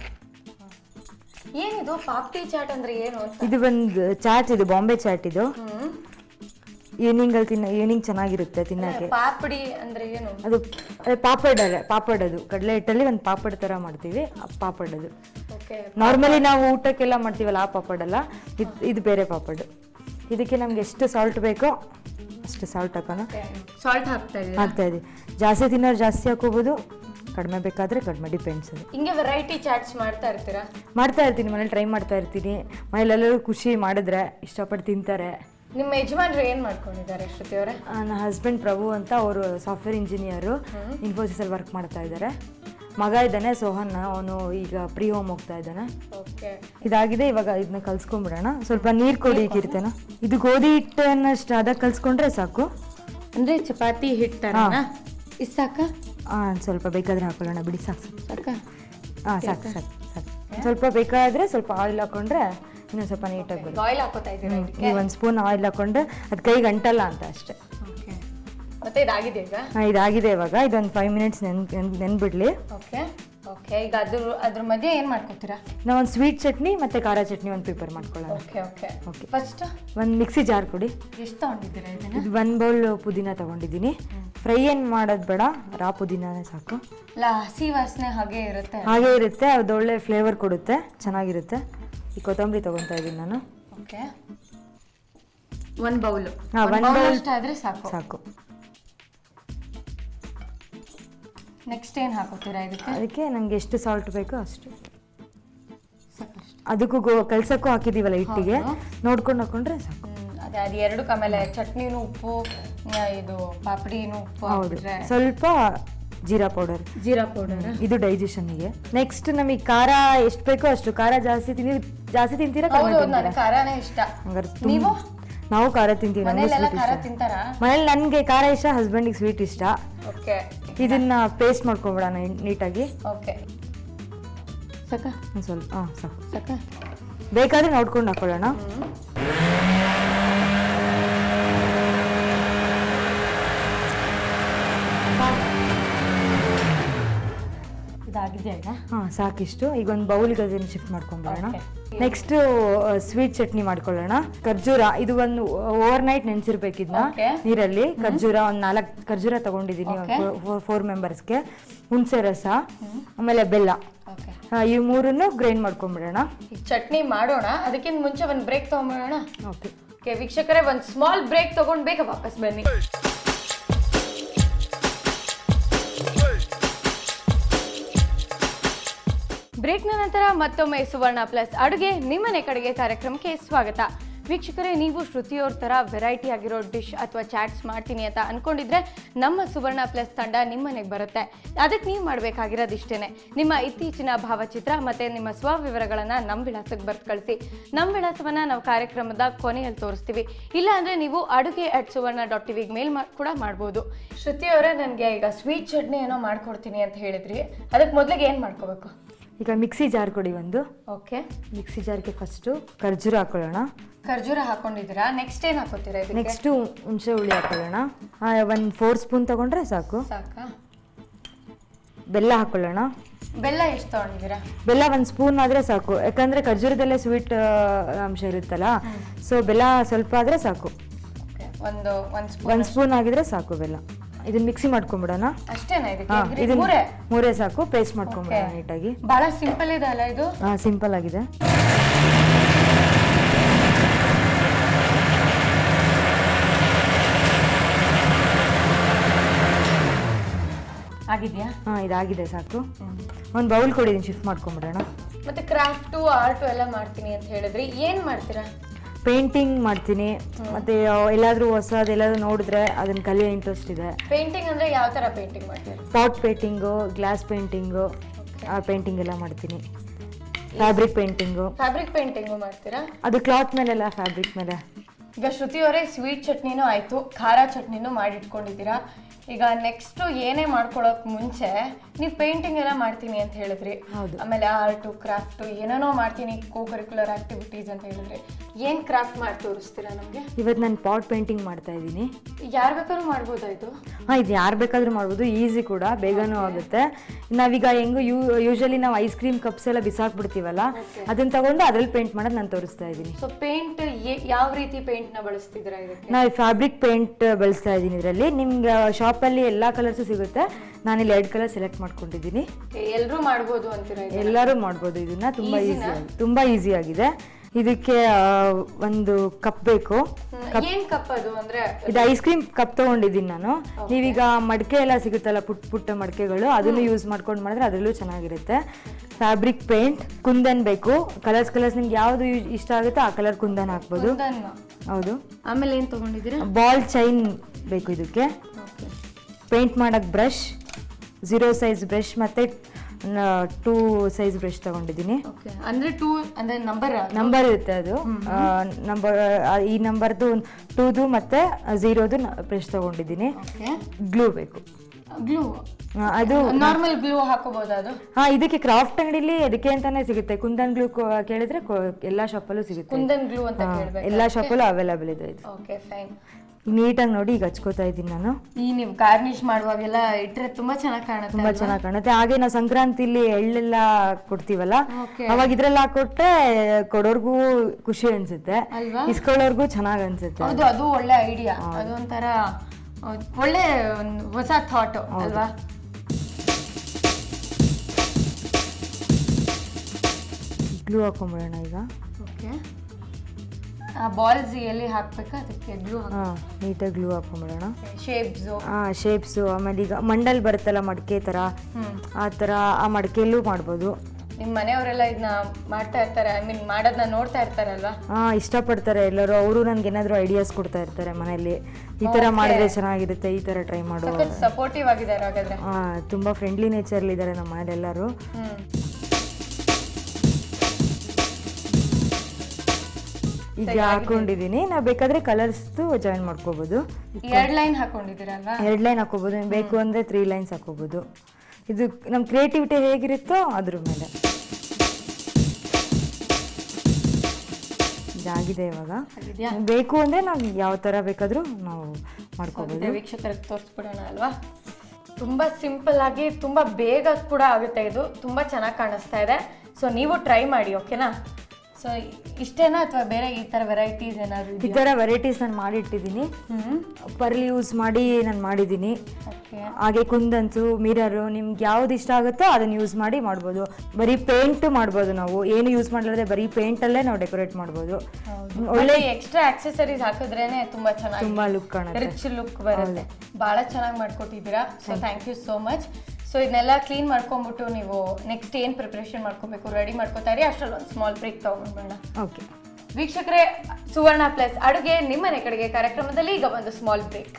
[SPEAKER 1] ಏನಿದು ಪಾಪಡಿ ಚಾಟ್ ಅಂದರೆ ಏನು ಅಂತ?
[SPEAKER 2] ಇದು ಒಂದು ಚಾಟ್, ಇದು ಬಾಂಬೆ ಚಾಟ್. ಇದು ಈವ್ನಿಂಗಲ್ಲಿ ತಿನ್ನ ಈವ್ನಿಂಗ್ ಚೆನ್ನಾಗಿರುತ್ತೆ ತಿನ್ನೋಕ್ಕೆ.
[SPEAKER 1] ಪಾಪಡಿ ಅಂದರೆ ಏನು?
[SPEAKER 2] ಅದು ಪಾಪಡ್ ಅಲ್ಲ, ಪಾಪಡ್. ಅದು ಕಡಲೆ ಹಿಟ್ಟಲ್ಲಿ ಒಂದು ಪಾಪಡ್ ಥರ ಮಾಡ್ತೀವಿ, ಪಾಪಡ್ ಅದು. ನಾರ್ಮಲಿ ನಾವು ಊಟಕ್ಕೆಲ್ಲ ಮಾಡ್ತೀವಲ್ಲ ಆ ಪಾಪಡ್ ಅಲ್ಲ, ಇದು ಇದು ಬೇರೆ ಪಾಪಡ್. ಇದಕ್ಕೆ ನಮ್ಗೆ ಎಷ್ಟು ಸಾಲ್ಟ್ ಬೇಕೋ ಅಷ್ಟು ಸಾಲ್ಟ್ ಹಾಕೋಣ.
[SPEAKER 1] ಸಾಲ್ಟ್ ಹಾಕ್ತಾ ಇದ್ದೀವಿ
[SPEAKER 2] ಹಾಕ್ತಾ ಇದ್ದೀವಿ. ಜಾಸ್ತಿ ತಿನ್ನೋರು ಜಾಸ್ತಿ ಹಾಕೋಬೋದು, ಕಡಿಮೆ ಬೇಕಾದರೆ ಕಡಿಮೆ, ಡಿಪೆಂಡ್ಸ್. ಅದು
[SPEAKER 1] ಹಿಂಗೆ ವೆರೈಟಿ ಚಾಟ್ಸ್ ಮಾಡ್ತಾ ಇರ್ತೀರಾ?
[SPEAKER 2] ಮಾಡ್ತಾ ಇರ್ತೀನಿ, ಮನೇಲಿ ಟ್ರೈ ಮಾಡ್ತಾ ಇರ್ತೀನಿ. ಮನೇಲೆಲ್ಲರೂ ಖುಷಿ ಮಾಡಿದ್ರೆ ಇಷ್ಟಪಟ್ಟು ತಿಂತಾರೆ.
[SPEAKER 1] ನಿಮ್ಮ ಯಜಮಾನ್ರು ಏನು ಮಾಡ್ಕೊಂಡಿದ್ದಾರೆ ಶ್ರುತಿ ಅವರೇ?
[SPEAKER 2] ನನ್ನ ಹಸ್ಬೆಂಡ್ ಪ್ರಭು ಅಂತ, ಅವರು ಸಾಫ್ಟ್ವೇರ್ ಇಂಜಿನಿಯರು, ಇನ್ಫೋಸಿಸಲ್ಲಿ ವರ್ಕ್ ಮಾಡ್ತಾ ಇದ್ದಾರೆ. ಮಗ ಇದ್ದಾನೆ ಸೋಹನ್, ಅವನು ಈಗ ಪ್ರೀ ಹೋಮ್ ಹೋಗ್ತಾ ಇದ್ದಾನೆ. ಇದಾಗಿದೆ, ಇವಾಗ ಇದನ್ನ ಕಲ್ಸ್ಕೊಂಡ್ಬಿಡೋಣ. ಸ್ವಲ್ಪ ನೀರು ಕೊಡಿ ಕೀರ್ತನ. ಇದು ಗೋಧಿ ಹಿಟ್ಟನ್ನಷ್ಟು ಅದಕ್ಕೆ ಕಲ್ಸ್ಕೊಂಡ್ರೆ ಸಾಕು.
[SPEAKER 1] ಅಂದರೆ ಚಪಾತಿ ಹಿಟ್ಟು ಇದು ಸಾಕ?
[SPEAKER 2] ಹಾಂ, ಸ್ವಲ್ಪ ಬೇಕಾದರೆ ಹಾಕೊಳ್ಳೋಣ ಬಿಡಿ, ಸಾಕು
[SPEAKER 1] ಸಾಕ.
[SPEAKER 2] ಹಾಂ, ಸಾಕು ಸಾಕು ಸಾಕು. ಸ್ವಲ್ಪ ಬೇಕಾದರೆ ಸ್ವಲ್ಪ ಆಯಿಲ್ ಹಾಕೊಂಡ್ರೆ ಇನ್ನೊಂದು ಸ್ವಲ್ಪ ನೀಟಾಗಿ ಬರುತ್ತೆ.
[SPEAKER 1] ಆಯಿಲ್ ಹಾಕೋತಾ ಇದ್ದೀರಾ?
[SPEAKER 2] ನೀವು ಒಂದು ಸ್ಪೂನ್ ಆಯಿಲ್ ಹಾಕೊಂಡ್ರೆ ಅದು ಕೈಗೆ ಅಂಟಲ್ಲ ಅಂತ ಅಷ್ಟೇ.
[SPEAKER 1] ಮತ್ತೆ ಇದಾಗಿದೆ ಈಗ?
[SPEAKER 2] ಹಾಂ, ಇದಾಗಿದೆ. ಇವಾಗ ಇದೊಂದು ಫೈವ್ ಮಿನಿಟ್ಸ್ ನೆನ್ ನೆನ್ಬಿಡ್ಲಿ.
[SPEAKER 1] Okay okay. ಈಗ ಅದ್ರ ಅದ್ರ ಮಧ್ಯೆ ಏನು ಮಾಡ್ಕೊತೀರಾ?
[SPEAKER 2] ನಾವು ಒಂದು ಸ್ವೀಟ್ ಚಟ್ನಿ ಮತ್ತು ಖಾರ ಚಟ್ನಿ ಒಂದು ಪ್ರಿಪೇರ್ ಮಾಡ್ಕೊಳ್ಳೋಣ.
[SPEAKER 1] Okay okay
[SPEAKER 2] okay.
[SPEAKER 1] ಫಸ್ಟ್
[SPEAKER 2] ಒಂದು ಮಿಕ್ಸಿ ಜಾರ್ ಕೊಡಿ.
[SPEAKER 1] ಎಷ್ಟು ತೊಗೊಂಡಿದ್ದೀರಾ ಇದನ್ನು?
[SPEAKER 2] ಇದು ಒಂದು ಬೌಲ್ ಪುದೀನ ತೊಗೊಂಡಿದ್ದೀನಿ. ಫ್ರೈ ಏನು ಮಾಡೋದು ಬೇಡ, ರಾ ಪುದೀನನೇ ಸಾಕು.
[SPEAKER 1] ಇಲ್ಲ, ಹಸಿ ವಾಸನೆ ಹಾಗೆ ಇರುತ್ತೆ?
[SPEAKER 2] ಹಾಗೆ ಇರುತ್ತೆ, ಅದು ಒಳ್ಳೆ ಫ್ಲೇವರ್ ಕೊಡುತ್ತೆ, ಚೆನ್ನಾಗಿರುತ್ತೆ. ಈ ಕೊತ್ತಂಬರಿ ತೊಗೊತಾ ಇದ್ದೀನಿ ನಾನು.
[SPEAKER 1] ಓಕೆ, ಒಂದು ಬೌಲು.
[SPEAKER 2] ಹಾಂ, ಒಂದು ಬೌಲ್
[SPEAKER 1] ಆದರೆ ಸಾಕು
[SPEAKER 2] ಸಾಕು.
[SPEAKER 1] ನೆಕ್ಸ್ಟ್ ಏನು ಹಾಕೋತೀರಾ ಇದಕ್ಕೆ?
[SPEAKER 2] ಅದಕ್ಕೆ ನನಗೆ ಎಷ್ಟು ಸಾಲ್ಟ್ ಬೇಕೋ ಅಷ್ಟು. ಅದಕ್ಕೂ ಗೋ ಕಲ್ಸಕ್ಕೂ ಹಾಕಿದ್ದೀವಲ್ಲ ಹಿಟ್ಟಿಗೆ, ನೋಡ್ಕೊಂಡು ಹಾಕೊಂಡ್ರೆ ಸಾಕು.
[SPEAKER 1] ಅದೇ ಅದು ಎರಡು ಆಮೇಲೆ ಚಟ್ನಿನೂ ಉಪ್ಪು, ಇದು ಪಾಪಡಿನೂ ಉಪ್ಪು.
[SPEAKER 2] ಹೌದು, ಸ್ವಲ್ಪ ಜೀರಾ ಪೌಡರ್.
[SPEAKER 1] ಜೀರಾ ಪೌಡರ್ ಇದು
[SPEAKER 2] ಡೈಜೆಷನ್ಗೆ. ನೆಕ್ಸ್ಟ್ ನಮಗೆ ಖಾರ ಎಷ್ಟು ಬೇಕೋ ಅಷ್ಟು. ಖಾರ ಜಾಸ್ತಿ ತಿಂತೀವಿ ಜಾಸ್ತಿ ತಿಂತೀರಾ?
[SPEAKER 1] ಖಾರನೇ ಇಷ್ಟ. ನೀವು
[SPEAKER 2] ನಾವು ಖಾರ ತಿಂತೀವಿ.
[SPEAKER 1] ಮನೆಯಲ್ಲೆಲ್ಲ ಖಾರ ತಿಂತಾರ?
[SPEAKER 2] ಮನೇಲಿ ನನಗೆ ಖಾರ ಇಷ್ಟ, ಹಸ್ಬೆಂಡಿಗೆ ಸ್ವೀಟ್ ಇಷ್ಟ.
[SPEAKER 1] ಓಕೆ,
[SPEAKER 2] ಇದನ್ನ ಪೇಸ್ಟ್ ಮಾಡ್ಕೊಂಬಿಡೋಣ ನೀಟಾಗಿ.
[SPEAKER 1] ಓಕೆ, ಸಾಕ
[SPEAKER 2] ಒಂದು ಸ್ವಲ್ಪ ಹಾಂ ಸಾಕು
[SPEAKER 1] ಸಾಕ.
[SPEAKER 2] ಬೇಕಾದ್ರೆ ನೋಡ್ಕೊಂಡು ಹಾಕೊಳ್ಳೋಣ.
[SPEAKER 1] ಇದಾಗಿದೆ ಅಲ್ಲ?
[SPEAKER 2] ಹಾಂ ಸಾಕಿಷ್ಟು. ಈಗ ಒಂದು ಬೌಲ್ಗೆ ಅದನ್ನು ಶಿಫ್ಟ್ ಮಾಡ್ಕೊಂಬರೋಣ. ನೆಕ್ಸ್ಟ್ ಸ್ವೀಟ್ ಚಟ್ನಿ ಮಾಡ್ಕೊಳ್ಳೋಣ. ಖರ್ಜೂರ ಇದು ಒಂದು ಓವರ್ ನೈಟ್ ನೆನ್ಸಿರ್ಬೇಕು ಇದನ್ನ ನೀರಲ್ಲಿ. ಖರ್ಜೂರ ಒಂದು ನಾಲ್ಕು ಖರ್ಜೂರ ತಗೊಂಡಿದ್ದೀನಿ ಫೋರ್ ಮೆಂಬರ್ಸ್ಗೆ. ಹುಣಸೆ ರಸ, ಆಮೇಲೆ ಬೆಲ್ಲ, ಈ ಮೂರನ್ನು ಗ್ರೈಂಡ್ ಮಾಡ್ಕೊಂಡ್ಬಿಡೋಣ.
[SPEAKER 1] ಚಟ್ನಿ ಮಾಡೋಣ. ಅದಕ್ಕಿಂತ ಮುಂಚೆ ಒಂದು ಬ್ರೇಕ್ ತಗೊಂಡ್ಬಿಡೋಣ.
[SPEAKER 2] ಓಕೆ
[SPEAKER 1] ಓಕೆ ವೀಕ್ಷಕರೇ, ಒಂದು ಸ್ಮಾಲ್ ಬ್ರೇಕ್ ತಗೊಂಡು ಬೇಗ ವಾಪಸ್ ಬನ್ನಿ. ಬ್ರೇಕ್ನ ನಂತರ ಮತ್ತೊಮ್ಮೆ ಸುವರ್ಣ ಪ್ಲಸ್ ಅಡುಗೆ ನಿಮ್ಮನೆ ಕಡೆಗೆ ಕಾರ್ಯಕ್ರಮಕ್ಕೆ ಸ್ವಾಗತ. ವೀಕ್ಷಕರೇ, ನೀವು ಶ್ರುತಿಯವ್ರ ಥರ ವೆರೈಟಿ ಆಗಿರೋ ಡಿಶ್ ಅಥವಾ ಚಾಟ್ಸ್ ಮಾಡ್ತೀನಿ ಅಂತ ಅಂದ್ಕೊಂಡಿದ್ರೆ ನಮ್ಮ ಸುವರ್ಣ ಪ್ಲಸ್ ತಂಡ ನಿಮ್ಮನೆಗೆ ಬರುತ್ತೆ. ಅದಕ್ಕೆ ನೀವು ಮಾಡಬೇಕಾಗಿರೋದು ಇಷ್ಟೇ, ನಿಮ್ಮ ಇತ್ತೀಚಿನ ಭಾವಚಿತ್ರ ಮತ್ತು ನಿಮ್ಮ ಸ್ವವಿವರಗಳನ್ನು ನಮ್ಮ ವಿಳಾಸಕ್ಕೆ ಬರ್ತು ಕಳಿಸಿ. ನಮ್ಮ ವಿಳಾಸವನ್ನು ನಾವು ಕಾರ್ಯಕ್ರಮದ ಕೊನೆಯಲ್ಲಿ ತೋರಿಸ್ತೀವಿ. ಇಲ್ಲಾಂದರೆ ನೀವು ಅಡುಗೆ ಅಟ್ ಸುವರ್ಣ ಡಾಟ್ ಟಿವಿಗೆ ಮೇಲ್ ಮಾ ಕೂಡ ಮಾಡ್ಬೋದು. ಶ್ರುತಿಯವರೇ, ನನಗೆ ಈಗ ಸ್ವೀಟ್ ಚಟ್ನಿ ಏನೋ ಮಾಡ್ಕೊಡ್ತೀನಿ ಅಂತ ಹೇಳಿದ್ರಿ. ಅದಕ್ಕೆ ಮೊದಲಿಗೆ ಏನು ಮಾಡ್ಕೋಬೇಕು?
[SPEAKER 2] ಈಗ ಮಿಕ್ಸಿ ಜಾರ್ ಕೊಡಿ ಒಂದು.
[SPEAKER 1] ಓಕೆ,
[SPEAKER 2] ಮಿಕ್ಸಿ ಜಾರ್ಗೆ ಫಸ್ಟು ಖರ್ಜೂರ ಹಾಕೊಳ್ಳೋಣ.
[SPEAKER 1] ಖರ್ಜೂರ ಹಾಕೊಂಡಿದ್ದೀರಾ, ನೆಕ್ಸ್ಟ್ ಏನು ಹಾಕೋತೀರಾ?
[SPEAKER 2] ನೆಕ್ಸ್ಟು ಹುಣಸೆ ಹುಳಿ ಹಾಕೊಳ್ಳೋಣ. ಒಂದು ಫೋರ್ ಸ್ಪೂನ್ ತಗೊಂಡ್ರೆ ಸಾಕು.
[SPEAKER 1] ಸಾಕಾ?
[SPEAKER 2] ಬೆಲ್ಲ ಹಾಕೊಳ್ಳೋಣ.
[SPEAKER 1] ಬೆಲ್ಲ ಎಷ್ಟು ತಗೊಂಡಿದ್ದೀರಾ?
[SPEAKER 2] ಬೆಲ್ಲ ಒಂದು ಸ್ಪೂನ್ ಆದರೆ ಸಾಕು, ಯಾಕಂದರೆ ಖರ್ಜೂರದಲ್ಲೇ ಸ್ವೀಟ್ ಅಂಶ ಇರುತ್ತಲ್ಲ, ಸೊ ಬೆಲ್ಲ ಸ್ವಲ್ಪ ಆದರೆ ಸಾಕು.
[SPEAKER 1] ಒಂದು ಒಂದು ಸ್ಪೂನ್
[SPEAKER 2] ಒಂದು ಸ್ಪೂನ್ ಆಗಿದ್ರೆ ಸಾಕು ಬೆಲ್ಲ. ಇದನ್ನ ಮಿಕ್ಸಿ ಮಾಡ್ಕೊಂಡ್ಬಿಡೋಣ.
[SPEAKER 1] ಅಷ್ಟೇನಾ? ಇದಕ್ಕೆ
[SPEAKER 2] ಇದನ್ನ
[SPEAKER 1] ಮೂರೇ
[SPEAKER 2] ಮೂರೇ ಸಾಕು. ಪೇಸ್ಟ್ ಮಾಡ್ಕೊಂಡ್ಬಿಡೋಣ ನೀಟಾಗಿ.
[SPEAKER 1] ಬಹಳ ಸಿಂಪಲ್ ಇದೆ ಅಲ್ಲ ಇದು?
[SPEAKER 2] ಹಾಂ, ಸಿಂಪಲ್ ಆಗಿದೆ.
[SPEAKER 1] ಆಗಿದೆಯಾ?
[SPEAKER 2] ಹಾಂ, ಇದಾಗಿದೆ ಸಾಕು. ಒಂದು ಬೌಲ್ ಕೊಡಿ, ಶಿಫ್ಟ್ ಮಾಡ್ಕೊಂಡ್ಬಿಡೋಣ.
[SPEAKER 1] ಮತ್ತೆ ಕ್ರಾಫ್ಟು ಆರ್ಟು ಎಲ್ಲ ಮಾಡ್ತೀನಿ ಅಂತ ಹೇಳಿದ್ರಿ, ಏನು ಮಾಡ್ತೀರಾ?
[SPEAKER 2] ಪೇಂಟಿಂಗ್ ಮಾಡ್ತೀನಿ. ಮತ್ತೆ ಎಲ್ಲಾದ್ರೂ ಹೊಸದು ಎಲ್ಲಾದ್ರೂ ನೋಡಿದ್ರೆ ಅದನ್ನ ಕಲಿಯೋ ಇಂಟ್ರೆಸ್ಟ್ ಇದೆ.
[SPEAKER 1] ಪೇಂಟಿಂಗ್ ಅಂದ್ರೆ ಯಾವ ತರ ಪೇಂಟಿಂಗ್ ಮಾಡ್ತೀರಾ?
[SPEAKER 2] ಪಾಟ್ ಪೇಂಟಿಂಗು, ಗ್ಲಾಸ್ ಪೇಂಟಿಂಗು, ಆ ಪೇಂಟಿಂಗ್ ಎಲ್ಲ ಮಾಡ್ತೀನಿ. Fabric painting.
[SPEAKER 1] ಫ್ಯಾಬ್ರಿಕ್ ಪೇಂಟಿಂಗು ಮಾಡ್ತೀರಾ?
[SPEAKER 2] ಅದು ಕ್ಲಾತ್ ಮೇಲೆಲ್ಲ, ಫ್ಯಾಬ್ರಿಕ್ ಮೇಲೆ.
[SPEAKER 1] ಈಗ ಶ್ರುತಿಯವರೇ, ಸ್ವೀಟ್ ಚಟ್ನಿನೂ ಆಯ್ತು, ಖಾರ ಚಟ್ನಿನೂ ಮಾಡಿ ಇಟ್ಕೊಂಡಿದ್ದೀರಾ. ಈಗ ನೆಕ್ಸ್ಟ್ ಏನೇ ಮಾಡ್ಕೊಳ್ಳೋಕೆ ಮುಂಚೆ ನೀವು ಪೇಂಟಿಂಗ್ ಎಲ್ಲ ಮಾಡ್ತೀನಿ ಅಂತ ಹೇಳಿದ್ರಿ. ಆಮೇಲೆ ಆರ್ಟು ಕ್ರಾಫ್ಟು ಏನೇನೋ ಮಾಡ್ತೀನಿ, ಕೋ ಕರಿಕ್ಯುಲರ್ ಆಕ್ಟಿವಿಟೀಸ್ ಅಂತ ಹೇಳಿದ್ರಿ. ಏನು ಕ್ರಾಫ್ಟ್ ಮಾಡಿ ತೋರಿಸ್ತೀರಾ ನಮಗೆ?
[SPEAKER 2] ಇವತ್ತು ನಾನು ಪಾಟ್ ಪೇಂಟಿಂಗ್ ಮಾಡ್ತಾ ಇದ್ದೀನಿ.
[SPEAKER 1] ಯಾರು ಬೇಕಾದ್ರೂ ಮಾಡ್ಬೋದಾ ಇದು?
[SPEAKER 2] ಹಾಂ, ಇದು ಯಾರು ಬೇಕಾದ್ರೂ ಮಾಡ್ಬೋದು. ಈಸಿ ಕೂಡ, ಬೇಗನೂ ಆಗುತ್ತೆ. ನಾವೀಗ ಹೆಂಗು ಯೂ ಯೂಶಲಿ ನಾವು ಐಸ್ ಕ್ರೀಮ್ ಕಪ್ಸ್ ಎಲ್ಲ ಬಿಸಾಕ್ಬಿಡ್ತೀವಲ್ಲ, ಅದನ್ನ ತಗೊಂಡು ಅದ್ರಲ್ಲಿ ಪೇಂಟ್ ಮಾಡೋದು ನಾನು ತೋರಿಸ್ತಾ ಇದ್ದೀನಿ.
[SPEAKER 1] ಸೊ ಪೇಂಟ್ ಯಾವ ರೀತಿ ಪೇಂಟ್ನ ಬಳಸ್ತಿದ್ದೀರಾ ಇದಕ್ಕೆ?
[SPEAKER 2] ನಾವು ಫ್ಯಾಬ್ರಿಕ್ ಪೇಂಟ್ ಬಳಸ್ತಾ ಇದ್ದೀನಿ. ಇದರಲ್ಲಿ ನಿಮ್ಗೆ ಶಾಪಲ್ಲಿ ಎಲ್ಲ ಕಲರ್ಸು ಸಿಗುತ್ತೆ. ನಾನಿಲ್ಲಿ ಎರಡು ಕಲರ್ ಸೆಲೆಕ್ಟ್ ಮಾಡ್ಕೊಂಡಿದ್ದೀನಿ.
[SPEAKER 1] ಎಲ್ಲರೂ ಮಾಡ್ಬೋದು ಅಂತೀರಾ?
[SPEAKER 2] ಎಲ್ಲರೂ ಮಾಡ್ಬೋದು ಇದನ್ನ. ತುಂಬಾ ಈಸಿ, ತುಂಬಾ ಈಸಿ ಆಗಿದೆ. ಇದಕ್ಕೆ ಒಂದು ಕಪ್ ಬೇಕು.
[SPEAKER 1] ಏನ್ ಕಪ್ ಅದು? ಅಂದ್ರೆ
[SPEAKER 2] ಇದು ಐಸ್ ಕ್ರೀಮ್ ಕಪ್ ತಗೊಂಡಿದ್ದೀನಿ ನಾನು. ನೀವೀಗ ಮಡಕೆ ಎಲ್ಲ ಸಿಗುತ್ತಲ್ಲ, ಪುಟ್ಟ ಪುಟ್ಟ ಮಡಕೆಗಳು, ಅದನ್ನು ಯೂಸ್ ಮಾಡ್ಕೊಂಡು ಮಾಡಿದ್ರೆ ಅದರಲ್ಲೂ ಚೆನ್ನಾಗಿರುತ್ತೆ. ಫ್ಯಾಬ್ರಿಕ್ ಪೇಂಟ್, ಕುಂದನ್ ಬೇಕು. ಕಲರ್ಸ್ ಕಲರ್ಸ್ ನಿಮ್ಗೆ ಯಾವ್ದು ಇಷ್ಟ ಆಗುತ್ತೋ ಆ ಕಲರ್ ಕುಂದನ್ ಹಾಕ್ಬೋದು. ಹೌದು.
[SPEAKER 1] ಆಮೇಲೆ ಏನ್ ತಗೊಂಡಿದ್ದೀರಾ?
[SPEAKER 2] ಬಾಲ್ ಚೈನ್ ಬೇಕು ಇದಕ್ಕೆ. ಪೇಂಟ್ ಮಾಡಕ್ ಬ್ರಷ್, ಝೀರೋ ಸೈಜ್ ಬ್ರಷ್ ಮತ್ತೆ ಟೂ ಸೈಜ್ ಬ್ರಷ್ ತಗೊಂಡಿದ್ದೀನಿ.
[SPEAKER 1] ಅಂದ್ರೆ ಟೂ ಅಂದ್ರೆ ನಂಬರ್
[SPEAKER 2] ನಂಬರ್ ಇರುತ್ತೆ ಅದು. ನಂಬರ್ ಈ ನಂಬರ್ದು ಟೂದು ಮತ್ತೆ ಝೀರೋದು ಬ್ರಷ್ ತಗೊಂಡಿದ್ದೀನಿ. ಗ್ಲೂ ಬೇಕು.
[SPEAKER 1] ಗ್ಲೂ ಅದು ನಾರ್ಮಲ್ ಗ್ಲೂ ಹಾಕೋಬಹುದು ಅದು? ಹಾ, ಇದಕ್ಕೆ ಕ್ರಾಫ್ಟ್ ಅಂಗಡಿಲಿ ಅದಕ್ಕೆ ಅಂತಾನೆ ಸಿಗುತ್ತೆ. ಕುಂದನ್ ಗ್ಲೂ ಕೇಳಿದ್ರೆ ಎಲ್ಲಾ ಶಾಪಲ್ಲೂ ಸಿಗುತ್ತೆ. ಕುಂದನ್ ಗ್ಲೂ ಅಂತ ಕೇಳಬೇಕು. ಎಲ್ಲಾ ಶಾಪಲ್ಲೂ ಅವೈಲೇಬಲ್ ಇದೆ ಇದು. Okay, fine. ನೀಟಾಗಿ ನೋಡಿ ಈಗ ಹಚ್ಕೋತಾ ಇದ್ದೀನಿ ನಾನು. ಈ ನೀವು ಗಾರ್ನಿಶ್ ಮಾಡುವಾಗೆಲ್ಲ ಇಟ್ರೆ ತುಂಬಾ ಚೆನ್ನಾಗಿ ಕಾಣುತ್ತೆ. ತುಂಬಾ ಚೆನ್ನಾಗಿ ಕಾಣುತ್ತೆ. ಹಾಗೆ ನಾವು ಸಂಕ್ರಾಂತಿಲಿ ಎಳ್ಳೆಲ್ಲ ಕೊಡ್ತೀವಲ್ಲ, ಅವಾಗ ಇದ್ರೆಲ್ಲ ಹಾಕೊಟ್ರೆ ಕೊಡೋರ್ಗೂ ಖುಷಿ ಅನ್ಸುತ್ತೆ, ಇಸ್ಕೊಳ್ಳೋರ್ಗೂ ಚೆನ್ನಾಗಿ ಅನ್ಸುತ್ತೆ. ಹೌದು, ಅದು ಒಳ್ಳೆ ಐಡಿಯಾ. ಅದೊಂಥರ ಒಳ್ಳೆ ಹೊಸ ಥಾಟ್ ಅಲ್ವಾ? ಗ್ಲೂ ಹಾಕೊಂಡ್ಬಿಡೋಣ ಈಗ. ಓಕೆ, ಆ ಬಾಲ್ಸ್ ಎಲ್ಲಿ ಹಾಕ್ಬೇಕಾ ಅದಕ್ಕೆ ಗ್ಲೂ? ಹಾಂ, ನೀಟಾಗಿ ಗ್ಲೂ ಹಾಕೊಂಡ್ಬಿಡೋಣ. ಶೇಪ್ಸು? ಹಾಂ, ಶೇಪ್ಸು. ಆಮೇಲೆ ಈಗ ಮಂಡಲ್ ಬರುತ್ತಲ್ಲ ಮಡಕೆ ಥರ, ಆ ಥರ ಆ ಮಡಕೆಯಲ್ಲೂ ಮಾಡ್ಬೋದು. ನಿಮ್ಮ ಮನೆಯವರೆಲ್ಲ ಇದನ್ನ ಮಾಡ್ತಾ ಇರ್ತಾರೆ, ಐ ಮೀನ್ ಮಾಡೋದನ್ನ ನೋಡ್ತಾ ಇರ್ತಾರಲ್ವಾ? ಹಾಂ, ಇಷ್ಟಪಡ್ತಾರೆ ಎಲ್ಲರೂ. ಅವರು ನನಗೆ ಏನಾದರೂ ಐಡಿಯಾಸ್ ಕೊಡ್ತಾ ಇರ್ತಾರೆ ಮನೆಯಲ್ಲಿ. ಈ ಥರ ಮಾಡಿದ್ರೆ ಚೆನ್ನಾಗಿರುತ್ತೆ, ಈ ಥರ ಟ್ರೈ ಮಾಡುವ. ಸಪೋರ್ಟಿವ್ ಆಗಿದ್ದಾರೆ ಹಾಗಾದ್ರೆ. ಹಾಂ, ತುಂಬ ಫ್ರೆಂಡ್ಲಿ ನೇಚರ್ಲಿ ಇದ್ದಾರೆ ನಮ್ಮ ಮನೇಲಿ ಎಲ್ಲರೂ.
[SPEAKER 2] ಈಗ ಹಾಕೊಂಡಿದ್ದೀನಿ. ನಾವು ಬೇಕಾದ್ರೆ ಕಲರ್ಸ್ ಜಾಯಿನ್ ಮಾಡ್ಕೋಬಹುದು.
[SPEAKER 1] ಎರಡು ಲೈನ್ ಹಾಕೊಂಡಿದ್ದೀರಲ್ವಾ?
[SPEAKER 2] ಎರಡು ಲೈನ್ ಹಾಕೋಬಹುದು, ಬೇಕು ಅಂದ್ರೆ ತ್ರೀ ಲೈನ್ಸ್ ಹಾಕೋಬಹುದು. ಇದು ನಮ್ಮ ಕ್ರಿಯೇಟಿವಿಟಿ ಹೇಗಿರುತ್ತೋ ಅದ್ರ ಮೇಲೆ. ಇದಾಗಿದೆ ಇವಾಗ. ಬೇಕು ಅಂದ್ರೆ ನಾವು ಯಾವ ತರ ಬೇಕಾದ್ರೂ ನಾವು ಮಾಡ್ಕೋಬಹುದು.
[SPEAKER 1] ವೀಕ್ಷಕರಿಗೆ ತೋರಿಸ್ಬಿಡೋಣ ಅಲ್ವಾ? ತುಂಬಾ ಸಿಂಪಲ್ ಆಗಿ ತುಂಬಾ ಬೇಗ ಕೂಡ ಆಗುತ್ತೆ. ಇದು ತುಂಬಾ ಚೆನ್ನಾಗಿ ಕಾಣಿಸ್ತಾ ಇದೆ. ಸೊ ನೀವು ಟ್ರೈ ಮಾಡಿ, ಓಕೆನಾ? ಸೊ ಇಷ್ಟೇನಾ ಅಥವಾ ಬೇರೆ ಈ ಥರ ವೆರೈಟೀಸ್ ಏನಾದ್ರು?
[SPEAKER 2] ಈ ಥರ ವೆರೈಟೀಸ್ ನಾನು ಮಾಡಿಟ್ಟಿದ್ದೀನಿ. ಪರ್ಲ್ ಯೂಸ್ ಮಾಡಿ ನಾನು ಮಾಡಿದ್ದೀನಿ. ಹಾಗೆ ಕುಂದನ್ಸು, ಮಿರರು, ನಿಮ್ಗೆ ಯಾವ್ದು ಇಷ್ಟ ಆಗುತ್ತೋ ಅದನ್ನ ಯೂಸ್ ಮಾಡಿ ಮಾಡ್ಬೋದು. ಬರೀ ಪೇಂಟ್ ಮಾಡ್ಬೋದು. ನಾವು ಏನು ಯೂಸ್ ಮಾಡಲಾರ್ದೆ ಬರೀ ಪೇಂಟಲ್ಲೇ ನಾವು ಡೆಕೋರೇಟ್ ಮಾಡ್ಬೋದು.
[SPEAKER 1] ಒಳ್ಳೆ ಎಕ್ಸ್ಟ್ರಾ ಆಕ್ಸೆಸರೀಸ್ ಹಾಕಿದ್ರೇನೆ ತುಂಬಾ ಚೆನ್ನಾಗಿ,
[SPEAKER 2] ತುಂಬಾ ಲುಕ್ ಕಾಣುತ್ತೆ,
[SPEAKER 1] ರಿಚ್ ಲುಕ್ ಬರುತ್ತೆ. ಭಾಳ ಚೆನ್ನಾಗಿ ಮಾಡ್ಕೊಟ್ಟಿದ್ದೀರಾ. So thank you so much. So ಇದನ್ನೆಲ್ಲ ಕ್ಲೀನ್ ಮಾಡ್ಕೊಂಡ್ಬಿಟ್ಟು ನೀವು ನೆಕ್ಸ್ಟ್ ಏನು ಪ್ರಿಪ್ರೇಷನ್ ಮಾಡ್ಕೋಬೇಕು ರೆಡಿ ಮಾಡ್ಕೋತಾರೆ. ಅಷ್ಟರಲ್ಲಿ ಒಂದು ಸ್ಮಾಲ್ ಬ್ರೇಕ್ ತಗೊಂಡ್ಬಿಡೋಣ.
[SPEAKER 2] ಓಕೆ
[SPEAKER 1] ವೀಕ್ಷಕರೇ, ಸುವರ್ಣ ಪ್ಲಸ್ ಅಡುಗೆ ನಿಮ್ಮನೆ ಕಡೆಗೆ ಕಾರ್ಯಕ್ರಮದಲ್ಲಿ ಈಗ ಒಂದು ಸ್ಮಾಲ್ ಬ್ರೇಕ್.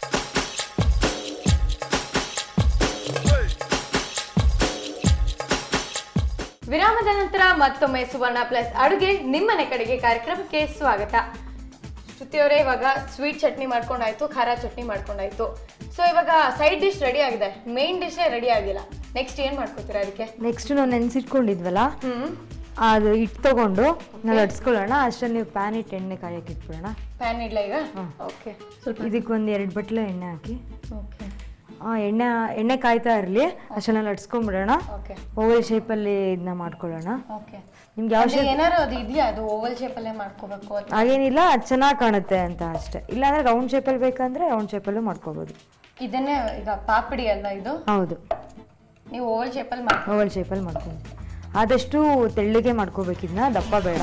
[SPEAKER 1] ವಿರಾಮದ ನಂತರ ಮತ್ತೊಮ್ಮೆ ಸುವರ್ಣ ಪ್ಲಸ್ ಅಡುಗೆ ನಿಮ್ಮನೆ ಕಡೆಗೆ ಕಾರ್ಯಕ್ರಮಕ್ಕೆ ಸ್ವಾಗತ. ಶ್ರುತಿಯವರೇ, ಇವಾಗ ಸ್ವೀಟ್ ಚಟ್ನಿ ಮಾಡ್ಕೊಂಡಾಯ್ತು, ಖಾರ ಚಟ್ನಿ ಮಾಡ್ಕೊಂಡಾಯ್ತು. ಸೊ ಇವಾಗ ಸೈಡ್ ಡಿಶ್ ರೆಡಿ ಆಗಿದೆ, ಮೇನ್ ಡಿಶ್ ರೆಡಿ ಆಗಿಲ್ಲ. ನೆಕ್ಸ್ಟ್ ಏನ್ ಮಾಡ್ಕೋತೀರಾ ಅದಕ್ಕೆ?
[SPEAKER 2] ನೆಕ್ಸ್ಟ್ ನಾವು ನೆನ್ಸಿಟ್ಕೊಂಡಿದ್ವಲ್ಲ, ಅದು ಇಟ್ಟು ತಗೊಂಡು ನಾವು ಲಟ್ಸ್ಕೊಳ್ಳೋಣ. ಅಷ್ಟರಲ್ಲಿ ನೀವು ಪ್ಯಾನ್ ಇಟ್ಟು ಎಣ್ಣೆ ಕಾಯಕ್ಕೆ ಇಟ್ಬಿಡೋಣ.
[SPEAKER 1] ಪ್ಯಾನ್ ಇಡ್ಲ ಈಗ? ಓಕೆ.
[SPEAKER 2] ಸ್ವಲ್ಪ ಇದಕ್ಕೊಂದು ಎರಡು ಬಟ್ಲು ಎಣ್ಣೆ ಹಾಕಿ.
[SPEAKER 1] ಓಕೆ.
[SPEAKER 2] ಹಾಂ, ಎಣ್ಣೆ ಎಣ್ಣೆ ಕಾಯ್ತಾ ಇರಲಿ. ಅಷ್ಟನ್ನ ಲಟ್ಸ್ಕೊಂಡ್ಬಿಡೋಣ.
[SPEAKER 1] ಓಕೆ.
[SPEAKER 2] ಓವಲ್ ಶೇಪಲ್ಲಿ ಇದನ್ನ ಮಾಡ್ಕೊಳ್ಳೋಣ.
[SPEAKER 1] ಓಕೆ.
[SPEAKER 2] ನಿಮ್ಗೆ ಯಾವ ಶೇಪ್
[SPEAKER 1] ಏನಾದ್ರು ಅದು ಇದೆಯಾ? ಅದು ಓವಲ್ ಶೇಪಲ್ಲೇ ಮಾಡ್ಕೋಬೇಕು?
[SPEAKER 2] ಹಾಗೇನಿಲ್ಲ, ಅದು ಚೆನ್ನಾಗಿ ಕಾಣುತ್ತೆ ಅಂತ ಅಷ್ಟೇ. ಇಲ್ಲಾಂದ್ರೆ ರೌಂಡ್ ಶೇಪಲ್ಲಿ ಬೇಕಂದ್ರೆ ರೌಂಡ್ ಶೇಪಲ್ಲೂ ಮಾಡ್ಕೋಬೋದು.
[SPEAKER 1] ಇದನ್ನೇ ಈಗ ಪಾಪಡಿ ಅಲ್ವಾ ಇದು?
[SPEAKER 2] ಹೌದು.
[SPEAKER 1] ನೀವು ಓವಲ್ ಶೇಪಲ್ಲಿ ಮಾಡಿ
[SPEAKER 2] ಓವಲ್ ಶೇಪಲ್ಲಿ ಮಾಡ್ಕೊಂಡು ಆದಷ್ಟು ತೆಳ್ಳಗೆ ಮಾಡ್ಕೋಬೇಕಿದ್ನ, ದಪ್ಪ ಬೇಡ.